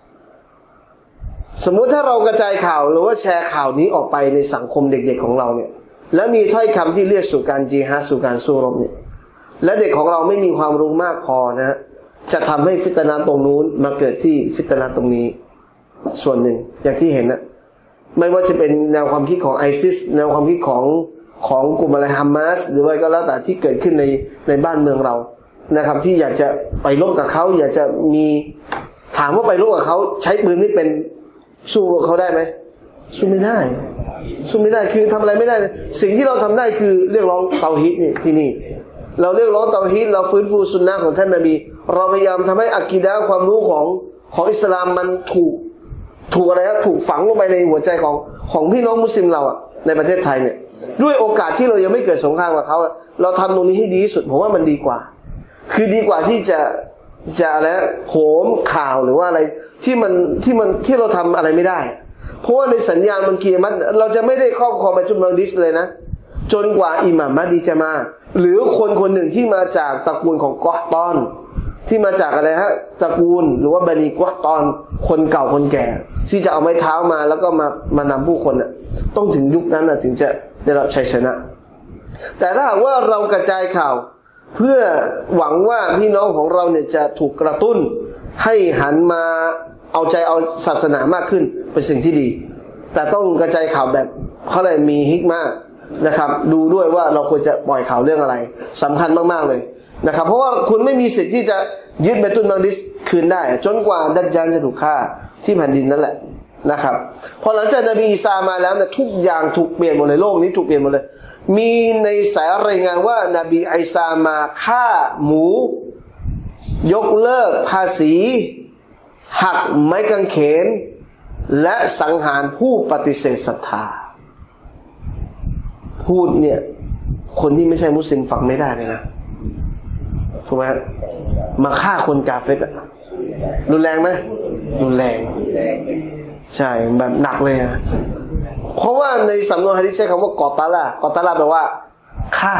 สมมุติถ้าเรากระจายข่าวหรือว่าแชร์ข่าวนี้ออกไปในสังคมเด็กๆของเราเนี่ยแล้วมีถ้อยคำที่เรียกสู่การจิฮาดสู่การสู้รบเนี่ยและเด็กของเราไม่มีความรู้มากพอนะฮะจะทำให้ฟิตนะห์ตรงนู้นมาเกิดที่ฟิตนะห์ตรงนี้ส่วนหนึ่งอย่างที่เห็นนะไม่ว่าจะเป็นแนวความคิดของไอซิสแนวความคิดของของกลุ่มอะไรฮามาสหรือว่าก็แล้วแต่ที่เกิดขึ้นในในบ้านเมืองเรานะครับที่อยากจะไปรบกับเขาอยากจะมีถามว่าไปรบกับเขาใช้ปืนไม่เป็นสู้กับเขาได้ไหมสู้ไม่ได้สู้ไม่ได้คือทำอะไรไม่ได้สิ่งที่เราทำได้คือเรียกร้องเตาฮีดนี่ที่นี่เราเรียกร้องเตาฮีดเราฟื้นฟูสุนนะของท่านนบีเราพยายามทำให้อะกีดะห์ความรู้ของของอิสลามมันถูกถูกอะไรครับถูกฝังลงไปในหัวใจของของพี่น้องมุสลิมเราอ่ะในประเทศไทยเนี่ยด้วยโอกาสที่เรายังไม่เกิดสงครามกับเขาเราทำตรงนี้ให้ดีที่สุดผมว่ามันดีกว่าคือดีกว่าที่จะจะอะไรโหมข่าวหรือว่าอะไรที่มันที่มันที่เราทำอะไรไม่ได้เพราะว่าในสัญญาณมันเกียรติเราจะไม่ได้ครอบครองไปจุดมักดิสเลยนะจนกว่าอิหม่ามมัฮดีจะมาหรือคนคนหนึ่งที่มาจากตระกูลของกอฮตอนที่มาจากอะไรฮะตระกูลหรือว่าบันีกอฮตอนคนเก่าคนแก่ที่จะเอาไม้เท้ามาแล้วก็มามานำผู้คนน่ะต้องถึงยุคนั้นน่ะถึงจะได้รับชัยชนะแต่ถ้าหากว่าเรากระจายข่าวเพื่อหวังว่าพี่น้องของเราเนี่ยจะถูกกระตุ้นให้หันมาเอาใจเอาศาสนามากขึ้นเป็นสิ่งที่ดีแต่ต้องกระจายข่าวแบบเขาเลยมีฮิกมากนะครับดูด้วยว่าเราควรจะปล่อยข่าวเรื่องอะไรสำคัญมากๆเลยนะครับเพราะว่าคุณไม่มีสิทธิ์ที่จะยึดเบตุลมักดิสคืนได้จนกว่าดัจญาลจะถูกฆ่าที่แผ่นดินนั่นแหละนะครับพอหลังจากนบีอีสามาแล้วเนี่ยทุกอย่างถูกเปลี่ยนหมดเลยโลกนี้ถูกเปลี่ยนหมดเลยมีในสายรายงานว่านบีอีสามาฆ่าหมูยกเลิกภาษีหักไม้กางเขนและสังหารผู้ปฏิเสธศรัทธาพูดเนี่ยคนที่ไม่ใช่มุสลิมฟังไม่ได้เลยนะถูกไหมมาฆ่าคนกาเฟรอะรุนแรงไหมรุนแรงใช่แบบหนักเลยอะเพราะว่าในสำนวนหะดีษใช้คำว่ากอตาลากอตาลาแปลว่าฆ่า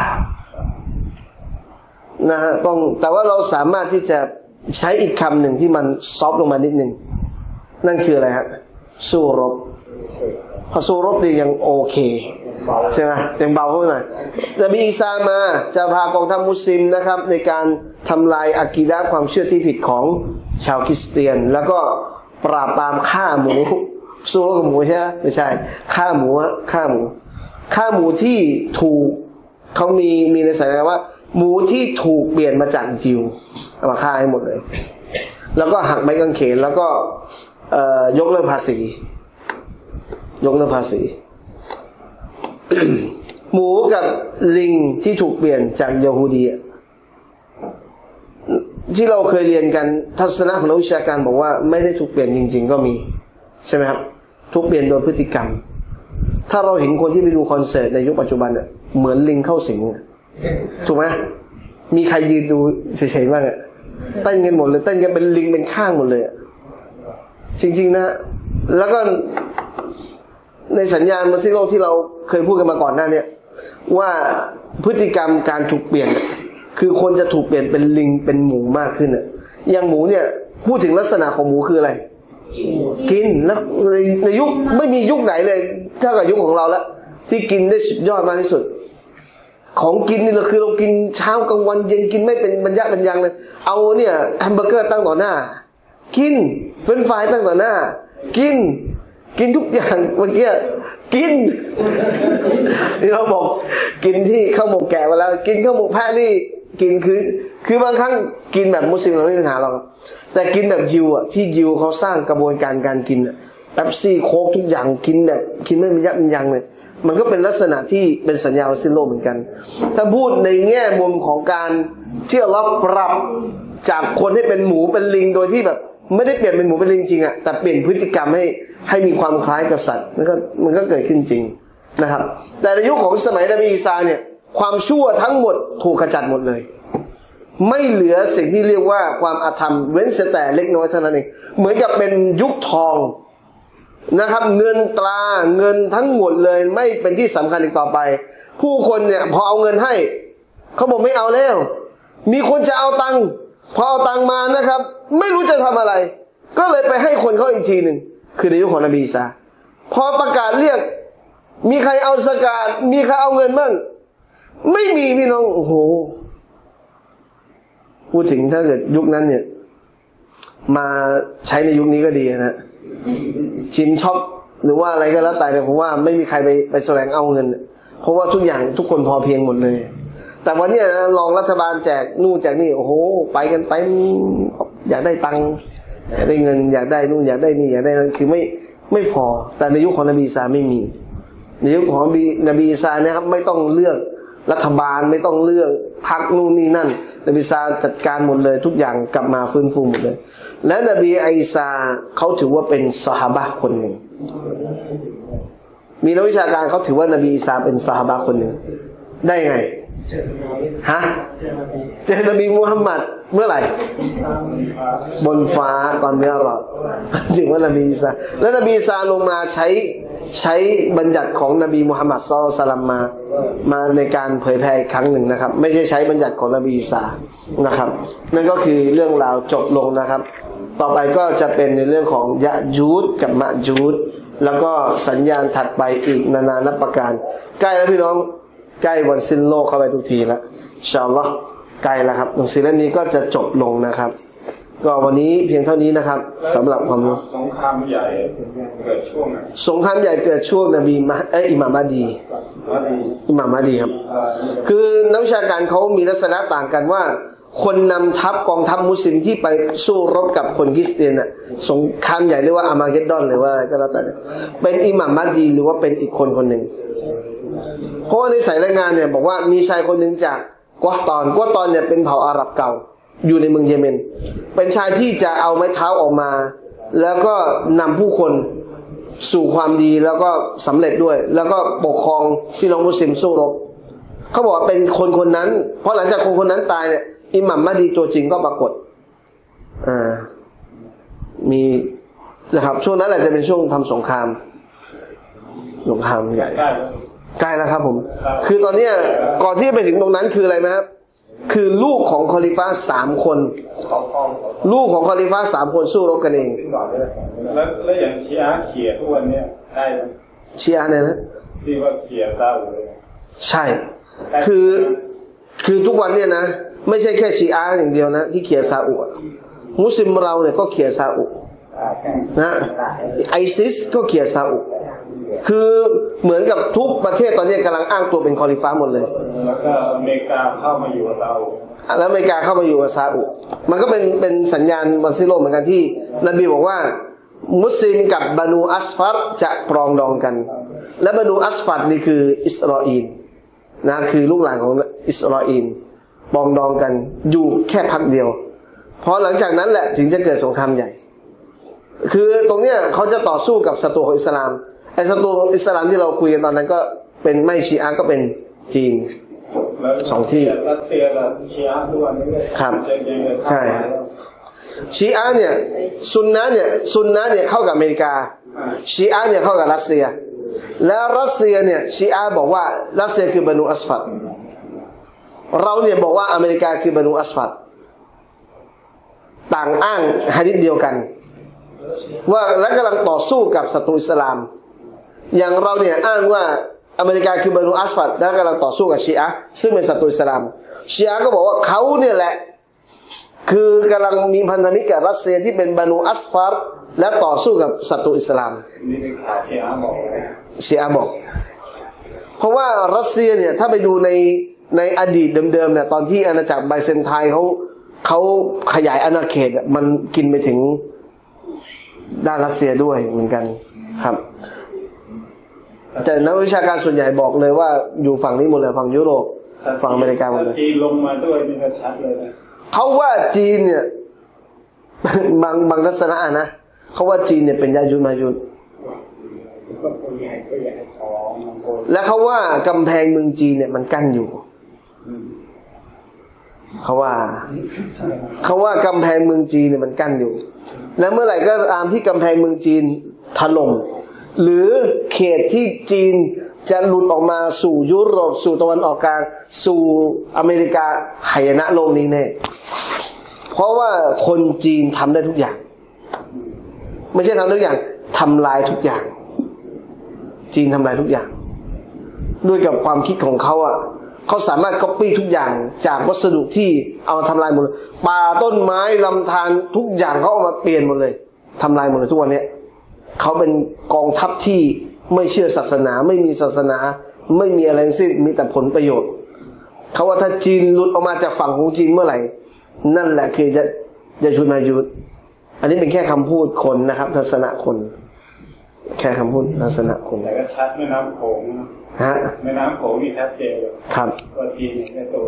นะฮะต้องแต่ว่าเราสามารถที่จะใช้อีกคำหนึ่งที่มันซอฟต์ลงมานิดหนึ่งนั่นคืออะไรฮะสู้รบพอสู้รบดียังโอเคใช่ไหมยังเบาขึ้นหน่อยนบีอีสามาจะพากองทัพมุสลิมนะครับในการทำลายอากีดะห์ความเชื่อที่ผิดของชาวคริสเตียนแล้วก็ปราบปรามฆ่าหมูสู้รบกับหมูใช่ไหมไม่ใช่ฆ่าหมูฆ่าหมูฆ่าหมูที่ถูกเขามีมีในสายงานว่าหมูที่ถูกเปลี่ยนมาจากยิวเอามาฆ่าให้หมดเลยแล้วก็หักไม้กางเขนแล้วก็ยกเลิกภาษียกเลิกภาษี หมูกับลิงที่ถูกเปลี่ยนจากยะฮูดีที่เราเคยเรียนกันทัศนะของนักวิชาการบอกว่าไม่ได้ถูกเปลี่ยนจริงๆก็มีใช่ไหมครับถูกเปลี่ยนโดยพฤติกรรมถ้าเราเห็นคนที่ไปดูคอนเสิร์ตในยุคปัจจุบันเนี่ยเหมือนลิงเข้าสิงถูกไหมมีใครยืนดูเฉยๆบ้างอะเต้นกันหมดเลยเต้นกันเป็นลิงเป็นข้างหมดเลยจริงๆนะแล้วก็ในสัญญาณมัสซิโลที่เราเคยพูดกันมาก่อนหน้านี้ว่าพฤติกรรมการถูกเปลี่ยนคือคนจะถูกเปลี่ยนเป็นลิงเป็นหมูมากขึ้นอะอย่างหมูเนี่ยพูดถึงลักษณะของหมูคืออะไรกินแล้วในในยุคไม่มียุคไหนเลยเท่ากับยุคของเราแล้วที่กินได้สุดยอดมากที่สุดของกินนี่เราคือเรากินเช้ากลางวันเย็นกินไม่เป็นบรรยะบรรยังเลยเอาเนี่ยแฮมเบอร์เกอร์ตั้งต่อหน้ากินเฟรนช์ฟรายตั้งต่อหน้ากินกินทุกอย่างเมื่อกี้กินนี่เราบอกกินที่ข้าวหมกแกะมาแล้วกินข้าวหมกแพะนี่กินคือคือบางครั้งกินแบบมุสลิมเราไม่มีปัญหาหรอกแต่กินแบบยิวอ่ะที่ยิวเขาสร้างกระบวนการการกินอ่ะเป๊ปซี่โค้กทุกอย่างกินแบบกินไม่มียับมียังเลยมันก็เป็นลักษณะที่เป็นสัญญาณสิ้นโลกเหมือนกันถ้าพูดในแง่มุมของการที่เราปรับจากคนให้เป็นหมูเป็นลิงโดยที่แบบไม่ได้เปลี่ยนเป็นหมูเป็นลิงจริงอ่ะแต่เปลี่ยนพฤติกรรมให้ให้มีความคล้ายกับสัตว์มันก็มันก็เกิดขึ้นจริงนะครับแต่ในยุคของสมัยนบีอีสาเนี่ยความชั่วทั้งหมดถูกขจัดหมดเลยไม่เหลือสิ่งที่เรียกว่าความอาธรรมเว้นแต่เล็กน้อยเท่านั้นเองเหมือนกับเป็นยุคทองนะครับเงินตราเงินทั้งหมดเลยไม่เป็นที่สำคัญอีกต่อไปผู้คนเนี่ยพอเอาเงินให้เขาบอกไม่เอาแล้วมีคนจะเอาตังค์พอเอาตังค์มานะครับไม่รู้จะทำอะไรก็เลยไปให้คนเขาอีกทีหนึ่งคือในยุคของนบีอีสาพอประกาศเรียกมีใครเอาซะกาตมีใครเอาเงินบ้างไม่มีพี่น้องโอ้โหพูดถึงถ้าเกิดยุคนั้นเนี่ยมาใช้ในยุคนี้ก็ดีนะชิมช็อปหรือว่าอะไรก็แล้วแต่เนี่ยผมว่าไม่มีใครไปไปแสวงเอาเงินเพราะว่าทุกอย่างทุกคนพอเพียงหมดเลยแต่วันนี้นะรองรัฐบาลแจกนู่นแจกนี่โอ้โหไปกันไปอยากได้ตังค์อยากได้เงินอยากได้นู่นอยากได้นี่อยากได้นั่นคือไม่ไม่พอแต่ในยุคของนบีอีสาไม่มีในยุคของนบีอีสาเนี่ยครับไม่ต้องเลือกรัฐบาลไม่ต้องเลือกพรรคนู่นนี่นั่นนบีอีสาจัดการหมดเลยทุกอย่างกลับมาฟื้นฟูหมดเลยและนบีอีสาเขาถือว่าเป็นซอฮาบะห์คนหนึ่งมีนักวิชาการเขาถือว่านบีอีสาเป็นซอฮาบะห์คนหนึ่งได้ไงฮะเจอนบีมุฮัมมัดเมื่อไหร่บนฟ้าตอนเมื่อหรอถึงว่านบีอีสาและนบีอีสาลงมาใช้ใช้บัญญัติของนบีมุฮัมมัดศ็อลลัลลอฮุอะลัยฮิวะซัลลัมมามาในการเผยแพร่อีกครั้งหนึ่งนะครับไม่ใช่ใช้บัญญัติของนบีอีสานะครับนั่นก็คือเรื่องราวจบลงนะครับต่อไปก็จะเป็นในเรื่องของยะจูดกับมะจูดแล้วก็สัญญาณถัดไปอีกนานานับประการใกล้แล้วพี่น้องใกล้วันสิ้นโลกเข้าไปทุกทีแล้วอินชาอัลลอฮ์ใกล้แล้วครับหนังสือเล่มนี้ก็จะจบลงนะครับก็วันนี้เพียงเท่านี้นะครับสำหรับความรู้สงครามใหญ่เกิดช่วงไหนสงครามใหญ่เกิดช่วงนบีมะเอออิหม่ามมะดีอิหม่ามมะดีครับคือนักวิชาการเขามีลักษณะต่างกันว่าคนนำทัพกองทัพมุสลิมที่ไปสู้รบกับคนคริสเตียนน่ะสงครามใหญ่เรียกว่าอาร์มาเกดดอนหรือว่าอะไรก็แล้วแต่เป็นอิหม่ามมัฮดีหรือว่าเป็นอีกคนคนหนึ่งเพราะว่าในสายรายงานเนี่ยบอกว่ามีชายคนหนึ่งจากกัวตอนกัวตอนเนี่ยเป็นเผ่าอาหรับเก่าอยู่ในเมืองเยเมนเป็นชายที่จะเอาไม้เท้าออกมาแล้วก็นำผู้คนสู่ความดีแล้วก็สำเร็จด้วยแล้วก็ปกครองพี่น้องมุสลิมสู้รบเขาบอกว่าเป็นคนคนนั้นเพราะหลังจากคนคนนั้นตายเนี่ยอิหม่ามมัฮดีตัวจริงก็ปรากฏอ่ามีนะครับช่วงนั้นแหละจะเป็นช่วงทำสงครามสงครามใหญ่ใกล้แล้วครับผมคือตอนนี้ก่อนที่จะไปถึงตรงนั้นคืออะไรไหมครับคือลูกของคอลิฟ้าสามคนลูกของคอลิฟ้าสามคนสู้รบกันเองแล้วแล้วอย่างชีอะห์เขี่ยทุกวันเนี่ยได้ไหมชีอะห์เนี่ยนะที่ว่าเขี่ยซาอุเลยใช่คือคือทุกวันเนี่ยนะไม่ใช่แค่ชีอะห์อย่างเดียวนะที่เขี่ยซาอุมุสลิมเราเนี่ยก็เขี่ยซาอุนะไอซิสก็เขี่ยซาอุคือเหมือนกับทุกประเทศตอนนี้กำลังอ้างตัวเป็นคอลิฟ้าหมดเลยแล้วก็อเมริกาเข้ามาอยู่กับซาอุแล้วอเมริกาเข้ามาอยู่กับซาอุมันก็เป็นเป็นสัญญาณวันซิโลเหมือนกันที่นบีบอกว่ามุสลิมกับบานูอัสฟัรจะปรองดองกันและบานูอัสฟัรนี่คืออิสราเอลนะคือลูกหลานของอิสราเอลปรองดองกันอยู่แค่พักเดียวพอหลังจากนั้นแหละถึงจะเกิดสงครามใหญ่คือตรงเนี้ยเขาจะต่อสู้กับศัตรูของอิสลามไอ้ศัตรูของอิสลามที่เราคุยกันตอนนั้นก็เป็นไม่ชีอะห์ก็เป็นจีนสองที่รัสเซียกับชีอะห์ทุกวันนี้ครับใช่ชีอะห์เนี่ยซุนนะห์เนี่ยซุนนะห์เนี่ยเข้ากับอเมริกาชีอะห์เนี่ยเข้ากับรัสเซียแล้วรัสเซียเนี่ยชีอะห์บอกว่ารัสเซียคือบานูอัสฟัรเราเนี่ยบอกว่าอเมริกาคือบานูอัสฟัรต่างอ้างหะดีษเดียวกันว่าและกำลังต่อสู้กับศัตรูอิสลามอย่างเราเนี่ยอ้างว่าอเมริกาคือบานูอัสฟัรและกำลังต่อสู้กับชีอะห์ซึ่งเป็นศัตรูอิสลามชีอะห์ก็บอกว่าเขาเนี่ยแหละคือกำลังมีพันธมิตรกับรัสเซียที่เป็นบานูอัสฟัรและต่อสู้กับศัตรูอิสลามนี่คือข่าวชีอะห์บอกชีอะห์บอกเพราะว่ารัสเซียเนี่ยถ้าไปดูในในอดีตเดิมๆเนี่ยตอนที่อาณาจักรไบเซนไทน์เขาเขาขยายอาณาเขตมันกินไปถึงด้านรัสเซียด้วยเหมือนกันครับแต่นักวิชาการส่วนใหญ่บอกเลยว่าอยู่ฝั่งนี้หมดเลยฝั่งยุโรปฝั่งอเมริกาหมดเลยจีนลงมาด้วยนี่ก็ชัดเลยเขาว่าจีนเนี่ยบางบางลักษณะนะเขาว่าจีนเนี่ยเป็นยายุมายุนและเขาว่ากำแพงเมืองจีนเนี่ยมันกั้นอยู่เขาว่าเขาว่ากำแพงเมืองจีนเนี่ยมันกั้นอยู่และเมื่อไหร่ก็ตามที่กำแพงเมืองจีนถล่มหรือเขตที่จีนจะหลุดออกมาสู่ยุโรปสู่ตะวันออกกลางสู่อเมริกาหายนะโลกนี้แน่เพราะว่าคนจีนทำได้ทุกอย่างไม่ใช่ทำได้ทุกอย่างทำลายทุกอย่างจีนทำลายทุกอย่างด้วยกับความคิดของเขาอ่ะเขาสามารถก๊อปปี้ทุกอย่างจากวัสดุที่เอามาทำลายหมดเลยป่าต้นไม้ลำธารทุกอย่างเขาเอามาเปลี่ยนหมดเลยทำลายหมดเลยทุกวันนี้เขาเป็นกองทัพที่ไม่เชื่อศาสนาไม่มีศาสนาไม่มีอะไรทั้งสิ้นมีแต่ผลประโยชน์เขาว่าถ้าจีนหลุดออกมาจากฝั่งของจีนเมื่อไหร่นั่นแหละคือจะจะชุนมายุดอันนี้เป็นแค่คำพูดคนนะครับทัศนะคนแค่คำพูดทัศนะคนแต่ก็ชัดแม่น้ำโขงฮะแม่น้ำโขงนี่ชัดเจนเลยครับตัวจีนในตัว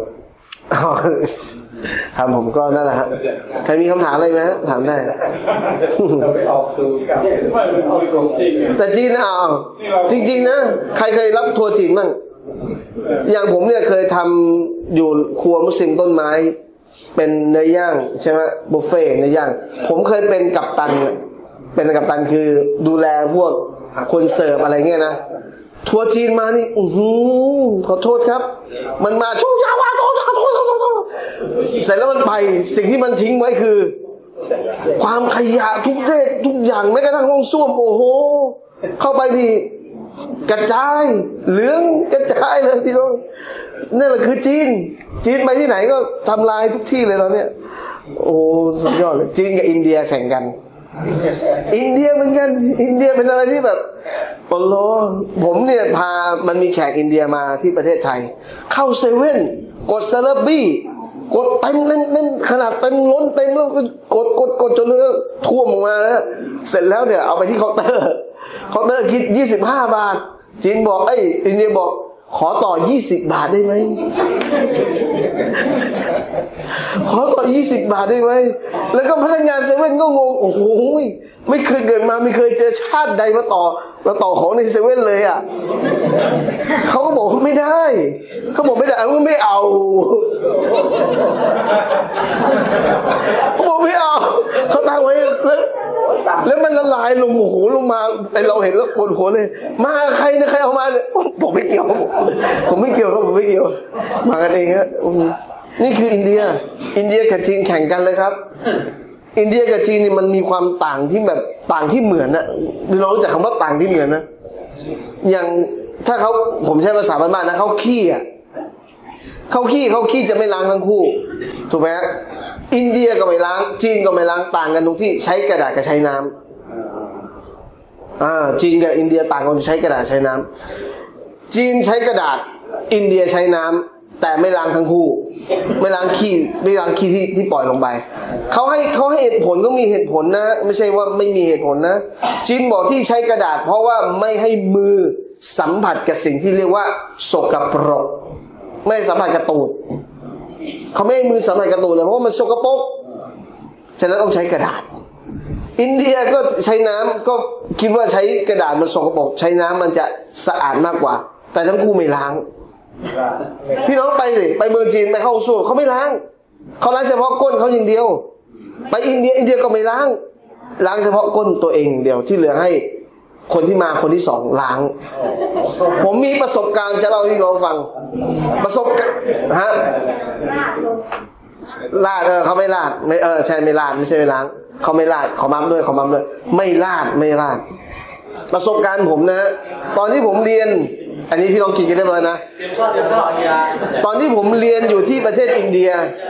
ครับผมก็นั่นแหละฮะใครมีคำถามอะไรไหมฮะถามได้ไปออกสู่กับไม่เป็นออกสู่จีนแต่จีนอ่ะจริงๆนะใครเคยรับทัวร์จีนบ้างอย่างผมเนี่ยเคยทำอยู่ครัวมุสลิมต้นไม้เป็นเนื้อย่างใช่ไหมบุฟเฟ่เนื้อย่างผมเคยเป็นกัปตันเป็นกัปตันคือดูแลพวกคนเสิร์ฟอะไรเงี้ยนะทัวร์จีนมานี่อือหือขอโทษครับมันมาช่วงยาวาโทษโทษโทษเสร็จแล้วมันไปสิ่งที่มันทิ้งไว้คือความขยะทุกเรื่องทุกอย่างแม้กระทั่งห้องส้วมโอ้โหเข้าไปนี่กระจายเหลืองกระจายเลยพี่น้องนั่นแหละคือจีนจีนไปที่ไหนก็ทำลายทุกที่เลยตอนเนี้ยโอ้สุดยอดเลยจีนกับอินเดียแข่งกันอินเดียเหมือนกันอินเดียเป็นอะไรที่แบบโอ้โหผมเนี่ยพามันมีแขกอินเดียมาที่ประเทศไทยเข้าเซเว่นกดซาลาบี้กดเต็มเต็มเต็มขนาดเต็มล้นเต็มแล้วก็กดกดกดจนท่วมออกมาแล้วเสร็จแล้วเนี่ยเอาไปที่เคาน์เตอร์เคาน์เตอร์คิดยี่สิบห้าบาทจีนบอกเอ้ยอินเดียบอกขอต่อยี่สิบบาทได้ไหมขอต่อยี่สิบบาทได้ไหมแล้วก็พนักงานเซเว่นก็งงโอ้โหไม่เคยเกิดมาไม่เคยเจอชาติใดมาต่อมาต่อของในเซเว่นเลยอ่ะเขาก็บอกไม่ได้เขาบอกไม่ได้เอาไม่เอาเขาบอกไม่เอาเขาตั้งไว้แล้วแล้วมันละลายลงโอ้โหลงมาแต่เราเห็นแล้วปวดหัวเลยมาใครนะใครเอามาเนี่ยผมไม่เกี่ยวผมไม่เกี่ยวครับผมไม่เกี่ยวมากันเองฮะนี่คืออินเดียอินเดียกับจีนแข่งกันเลยครับอินเดียกับจีนนี่มันมีความต่างที่แบบต่างที่เหมือนนะเรารู้จักคำว่าต่างที่เหมือนนะอย่างถ้าเขาผมใช้ภาษาบ้านๆนะเขาขี้อ่ะเขาขี้เขาขี้จะไม่ล้างทั้งคู่ถูกไหมฮะอินเดียก็ไม่ล้างจีนก็ไม่ล้างต่างกันตรงที่ใช้กระดาษกับใช้น้ำอ่าจีนกับอินเดียต่างกันใช้กระดาษใช้น้ำจีนใช้กระดาษอินเดียใช้น้ำแต่ไม่ล้างทั้งคู่ไม่ล้างขี้ไม่ล้างขี้ที่ที่ปล่อยลงไปเขาให้เขาให้เหตุผลก็มีเหตุผลนะไม่ใช่ว่าไม่มีเหตุผลนะจีนบอกที่ใช้กระดาษเพราะว่าไม่ให้มือสัมผัสกับสิ่งที่เรียกว่าสกปรกไม่สัมผัสกับตูดเขาไม่ให้มือสัมผัสกับตูดเลยเพราะว่ามันสกปรกฉะนั้นต้องใช้กระดาษอินเดียก็ใช้น้ำก็คิดว่าใช้กระดาษมันสกปรกใช้น้ำมันจะสะอาดมากกว่าแต่ทั้งคู่ไม่ล้างพี่น้องไปสิไปเมืองจีนไปเข้าสู้เขาไม่ล้างเขาล้างเฉพาะก้นเขาอย่างเดียวไปอินเดียอินเดียก็ไม่ล้างล้างเฉพาะก้นตัวเองเดียวที่เหลือให้คนที่มาคนที่สองล้างผมมีประสบการณ์จะเล่าให้พี่น้องฟังประสบการณ์ฮะลาดเออเขาไม่ลาดไม่เออใช่ไม่ลาดไม่ใช่ไม่ล้างเขาไม่ลาดขอมัมด้วยขอมัมด้วยไม่ลาดไม่ลาดประสบการณ์ผมนะตอนที่ผมเรียนอันนี้พี่น้องกินกันเรียบร้อยนะตอนที่ผมเรียนอยู่ที่ประเทศอินเดีย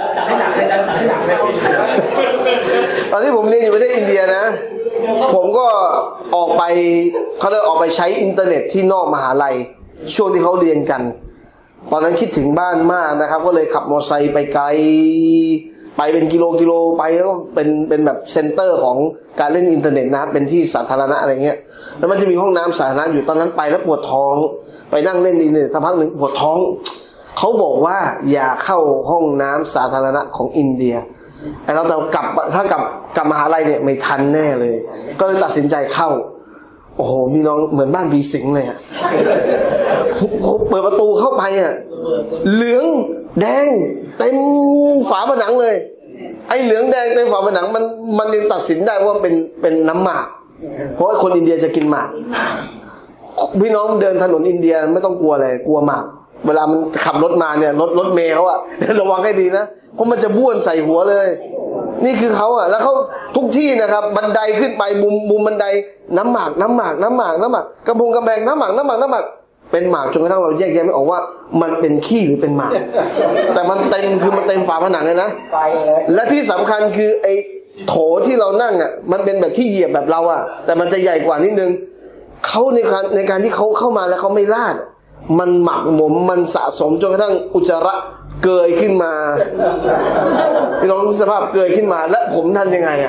ตอนที่ผมเรียนอยู่ประเทศอินเดียนะผมก็ออกไปเขาเลยออกไปใช้อินเทอร์เน็ตที่นอกมหาลัยช่วงที่เขาเรียนกันตอนนั้นคิดถึงบ้านมากนะครับก็เลยขับมอเตอร์ไซค์ไปไกลไปเป็นกิโลกิโลไปแล้วก็เป็นเป็นแบบเซ็นเตอร์ของการเล่นอินเทอร์เน็ตนะเป็นที่สาธารณะอะไรเงี้ยแล้วมันจะมีห้องน้ำสาธารณะอยู่ตอนนั้นไปแล้วปวดท้องไปนั่งเล่นอินเทอร์เน็ตสักพักหนึ่งปวดท้องเขาบอกว่าอย่าเข้าห้องน้ำสาธารณะของอินเดียไอ้เราแต่กลับถ้ากลับกลับมหาลัยเนี่ยไม่ทันแน่เลยก็เลยตัดสินใจเข้าโอ้โหมีน้องเหมือนบ้านบีสิงเลยอะเปิดประตูเข้าไปอะเหลืองแดงเต็มฝาผนังเลยไอ้เหลืองแดงเต็มฝาผนังมันมันยังตัดสินได้ว่าเป็นเป็นน้ำหมากเพราะว่าคนอินเดียจะกินหมากพี่น้องเดินถนนอินเดียไม่ต้องกลัวเลยกลัวหมากเวลามันขับรถมาเนี่ยรถรถเมล์เขาอะระวังให้ดีนะเพราะมันจะบ้วนใส่หัวเลยนี่คือเขาอะแล้วเขาทุกที่นะครับบันไดขึ้นไปมุมมุมบันไดน้ำหมากน้ำหมากน้ำหมากน้ำหมากกระพงกระแพงน้ำหมากน้ำหมากน้ำหมากเป็นหมากจนกระทั่งเราแยกแยะไม่ออกว่ามันเป็นขี้หรือเป็นหมากแต่มันเต็มคือมันเต็มฝาผนังเลยนะและที่สำคัญคือไอ้โถที่เรานั่งอะมันเป็นแบบที่เหยียบแบบเราอะแต่มันจะใหญ่กว่านิดนึงเขาในการในการที่เขาเข้ามาแล้วเขาไม่ลาดมันหมักหมมมันสะสมจนกระทั่งอุจจาระเกยขึ้นมาพี่น้องสภาพเกยขึ้นมาแล้วผมทำยังไงอ่ะ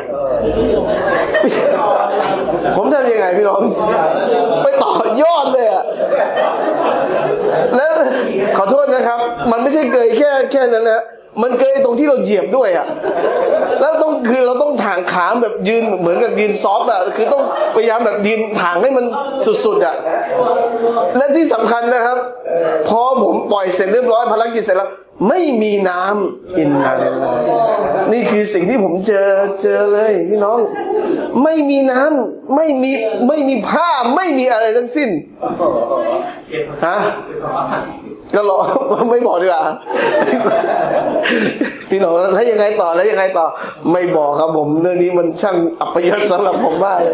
ผมทำยังไงพี่น้องไปต่อยอดเลยอ่ะแล้วขอโทษนะครับมันไม่ใช่เกยแค่แค่นั้นนะมันเกยตรงที่เราเหยียบด้วยอ่ะแล้วต้องคือเราต้องถ่างขาแบบยืนเหมือนกับยืนซอฟต์อ่ะคือต้องพยายามแบบยืนถ่างให้มันสุดๆอ่ะและที่สำคัญนะครับพอผมปล่อยเสร็จเรียบร้อยภารกิจเสร็จแล้วไม่มีน้ำอินนาเลยนี่คือสิ่งที่ผมเจอเจอเลยพี่น้องไม่มีน้ำไม่มีไม่มีผ้าไม่มีอะไรทั้งสิ้นฮะก็รอไม่บอกดีกว่าพี่น้องแล้วยังไงต่อแล้วยังไงต่อไม่บอกครับผมเรื่องนี้มันช่างอัปยศสำหรับผมมาก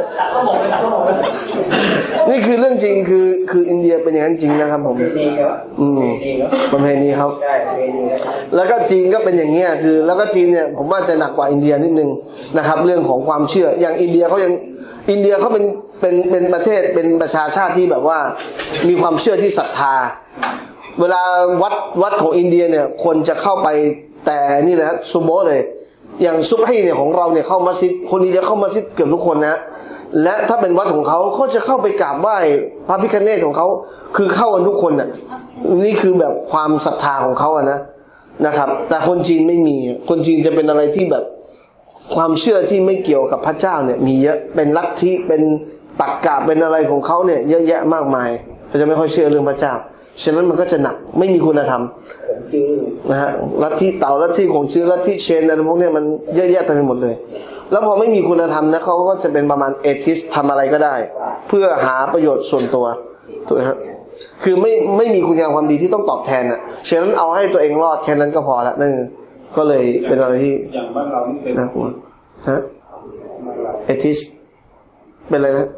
นี่คือเรื่องจริงคือคืออินเดียเป็นอย่างนั้นจริงนะครับผมอืมประเพณีครับแล้วก็จีนก็เป็นอย่างเงี้ยคือแล้วก็จีนเนี่ยผมว่าจะหนักกว่าอินเดียนิดนึงนะครับเรื่องของความเชื่ออย่างอินเดียเขายังอินเดียเขาเป็นเป็นเป็นประเทศเป็นประชาชาติที่แบบว่ามีความเชื่อที่ศรัทธาเวลาวัดวัดของอินเดียเนี่ยคนจะเข้าไปแต่นี่แหละซุโบเลยอย่างซุบฮีเนี่ยของเราเนี่ยเข้ามัสยิดคนอินเดียเข้ามัสยิดเกือบทุกคนนะและถ้าเป็นวัดของเขาเขาจะเข้าไปกราบไหว้พระพิฆเนศของเขาคือเข้ากันทุกคนน่ะนี่คือแบบความศรัทธาของเขาอะนะนะครับแต่คนจีนไม่มีคนจีนจะเป็นอะไรที่แบบความเชื่อที่ไม่เกี่ยวกับพระเจ้าเนี่ยมีเยอะเป็นลัทธิเป็นตรรกะเป็นอะไรของเขาเนี่ยเยอะแยะมากมายเขาจะไม่ค่อยเชื่อเรื่องพระเจ้าฉะนั้นมันก็จะหนักไม่มีคุณธรรมนะฮะลัทธิเต่าลัทธิของชื่อลัทธิเชนอะไรพวกนี้มันเยอะแยะเต็มไปหมดเลยแล้วพอไม่มีคุณธรรมนะเขาก็จะเป็นประมาณเอทิสทำอะไรก็ได้เพื่อหาประโยชน์ส่วนตัวถูกไหมครับคือไม่ไม่มีคุณงามความดีที่ต้องตอบแทนอ่ะฉะนั้นเอาให้ตัวเองรอดแค่นั้นก็พอละนั่นก็เลยเป็นอะไรที่อย่างบ้านเรานี่เป็นน่ากลัวฮะเอทิสเป็นอะไรนะ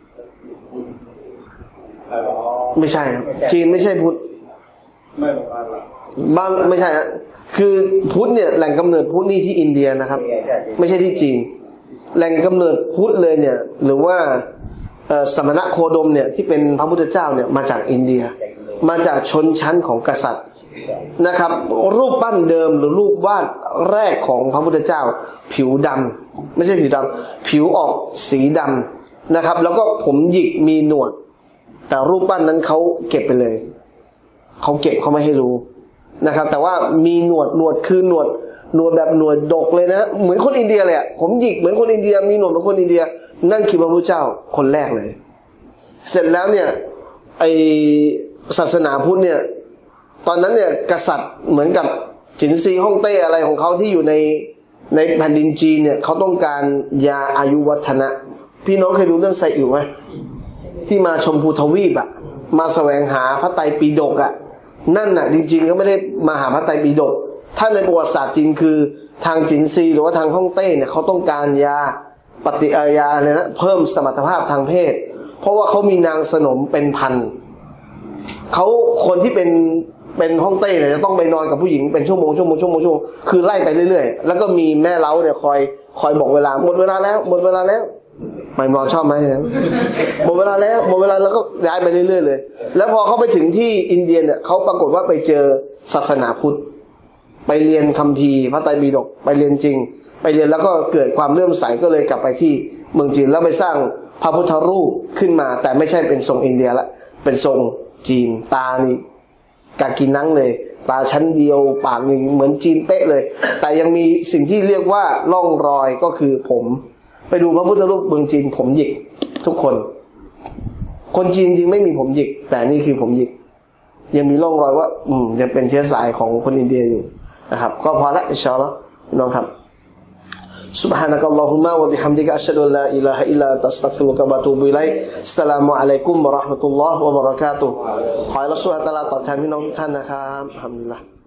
ไม่ใช่ครับจีนไม่ใช่พุทธไม่บ้านเราบ้านไม่ใช่ฮะคือพุทธเนี่ยแหล่งกำเนิดพุทธนี่ที่อินเดียนะครับไม่ใช่ที่จีนแหล่งกำเนิดพุทธเลยเนี่ยหรือว่าสมณะโคดมเนี่ยที่เป็นพระพุทธเจ้าเนี่ยมาจากอินเดียมาจากชนชั้นของกษัตริย์นะครับรูปปั้นเดิมหรือรูปวาดแรกของพระพุทธเจ้าผิวดำไม่ใช่ผิวดำผิวออกสีดำนะครับแล้วก็ผมหยิกมีหนวดแต่รูปปั้นนั้นเขาเก็บไปเลยเขาเก็บเขาไม่ให้รู้นะครับแต่ว่ามีหนวดหนวดคือหนวดหนวดแบบหนวดดกเลยนะเหมือนคนอินเดียเลยอ่ะผมหยิกเหมือนคนอินเดียมีหนวดเหมือนคนอินเดียนั่นคือพระพุทธเจ้าคนแรกเลยเสร็จแล้วเนี่ยไอศาสนาพุทธเนี่ยตอนนั้นเนี่ยกษัตริย์เหมือนกับจินซีฮ่องเต้อะไรของเขาที่อยู่ในในแผ่นดินจีนเนี่ยเขาต้องการยาอายุวัฒนะพี่น้องเคยดูเรื่องไซอิ๋วไหมที่มาชมพูทวีปอ่ะมาแสวงหาพระไตรปิฎกอ่ะนั่นน่ะจริงๆก็ไม่ได้มาหาพระไตรปิฎกถ้าในประวัติศาสตร์จีนคือทางจินซีหรือว่าทางฮ่องเต้เนี่ยเขาต้องการยาปฏิอาญาเนี่ยนะเพิ่มสมรรถภาพทางเพศเพราะว่าเขามีนางสนมเป็นพันเขาคนที่เป็นเป็นฮ่องเต้เนี่ยจะต้องไปนอนกับผู้หญิงเป็นชั่วโมงชั่วโมงชั่วโมงชั่วโมงคือไล่ไปเรื่อยๆแล้วก็มีแม่เล้าเนี่ยคอยคอยบอกเวลาหมดเวลาแล้วหมดเวลาแล้วไม่มองชอบไหมนะหมดเวลาแล้วหมดเวลาแล้วก็ย้ายไปเรื่อยๆเลยแล้วพอเขาไปถึงที่อินเดียเนี่ยเขาปรากฏว่าไปเจอศาสนาพุทธไปเรียนคัมภีร์พระไตรปิฎกไปเรียนจริงไปเรียนแล้วก็เกิดความเลื่อมใสก็เลยกลับไปที่เมืองจีนแล้วไปสร้างพระพุทธรูปขึ้นมาแต่ไม่ใช่เป็นทรงอินเดียละเป็นทรงจีนตานี่กากินังเลยตาชั้นเดียวปากนี่เหมือนจีนเป๊ะเลยแต่ยังมีสิ่งที่เรียกว่าร่องรอยก็คือผมไปดูพระพุทธรูปเมืองจีนผมหยิกทุกคนคนจีนจริงไม่มีผมหยิกแต่นี่คือผมหยิกยังมีร่องรอยว่าอืมยังเป็นเชื้อสายของคนอินเดียอยู่นะครับก็พอละอินชาอัลลอฮ์น้องครับ سبحانك اللهم وبحمدك أشهد أن لا إله إلا أنت أستغفرك وأتوب إليك السلام عليكم ورحمة الله وبركاته ขอให้อัลเลาะห์ซุบฮานะฮูวะตะอาลาตอบแทนพี่น้องทุกท่านนะครับอัลฮัมดุลิลละห์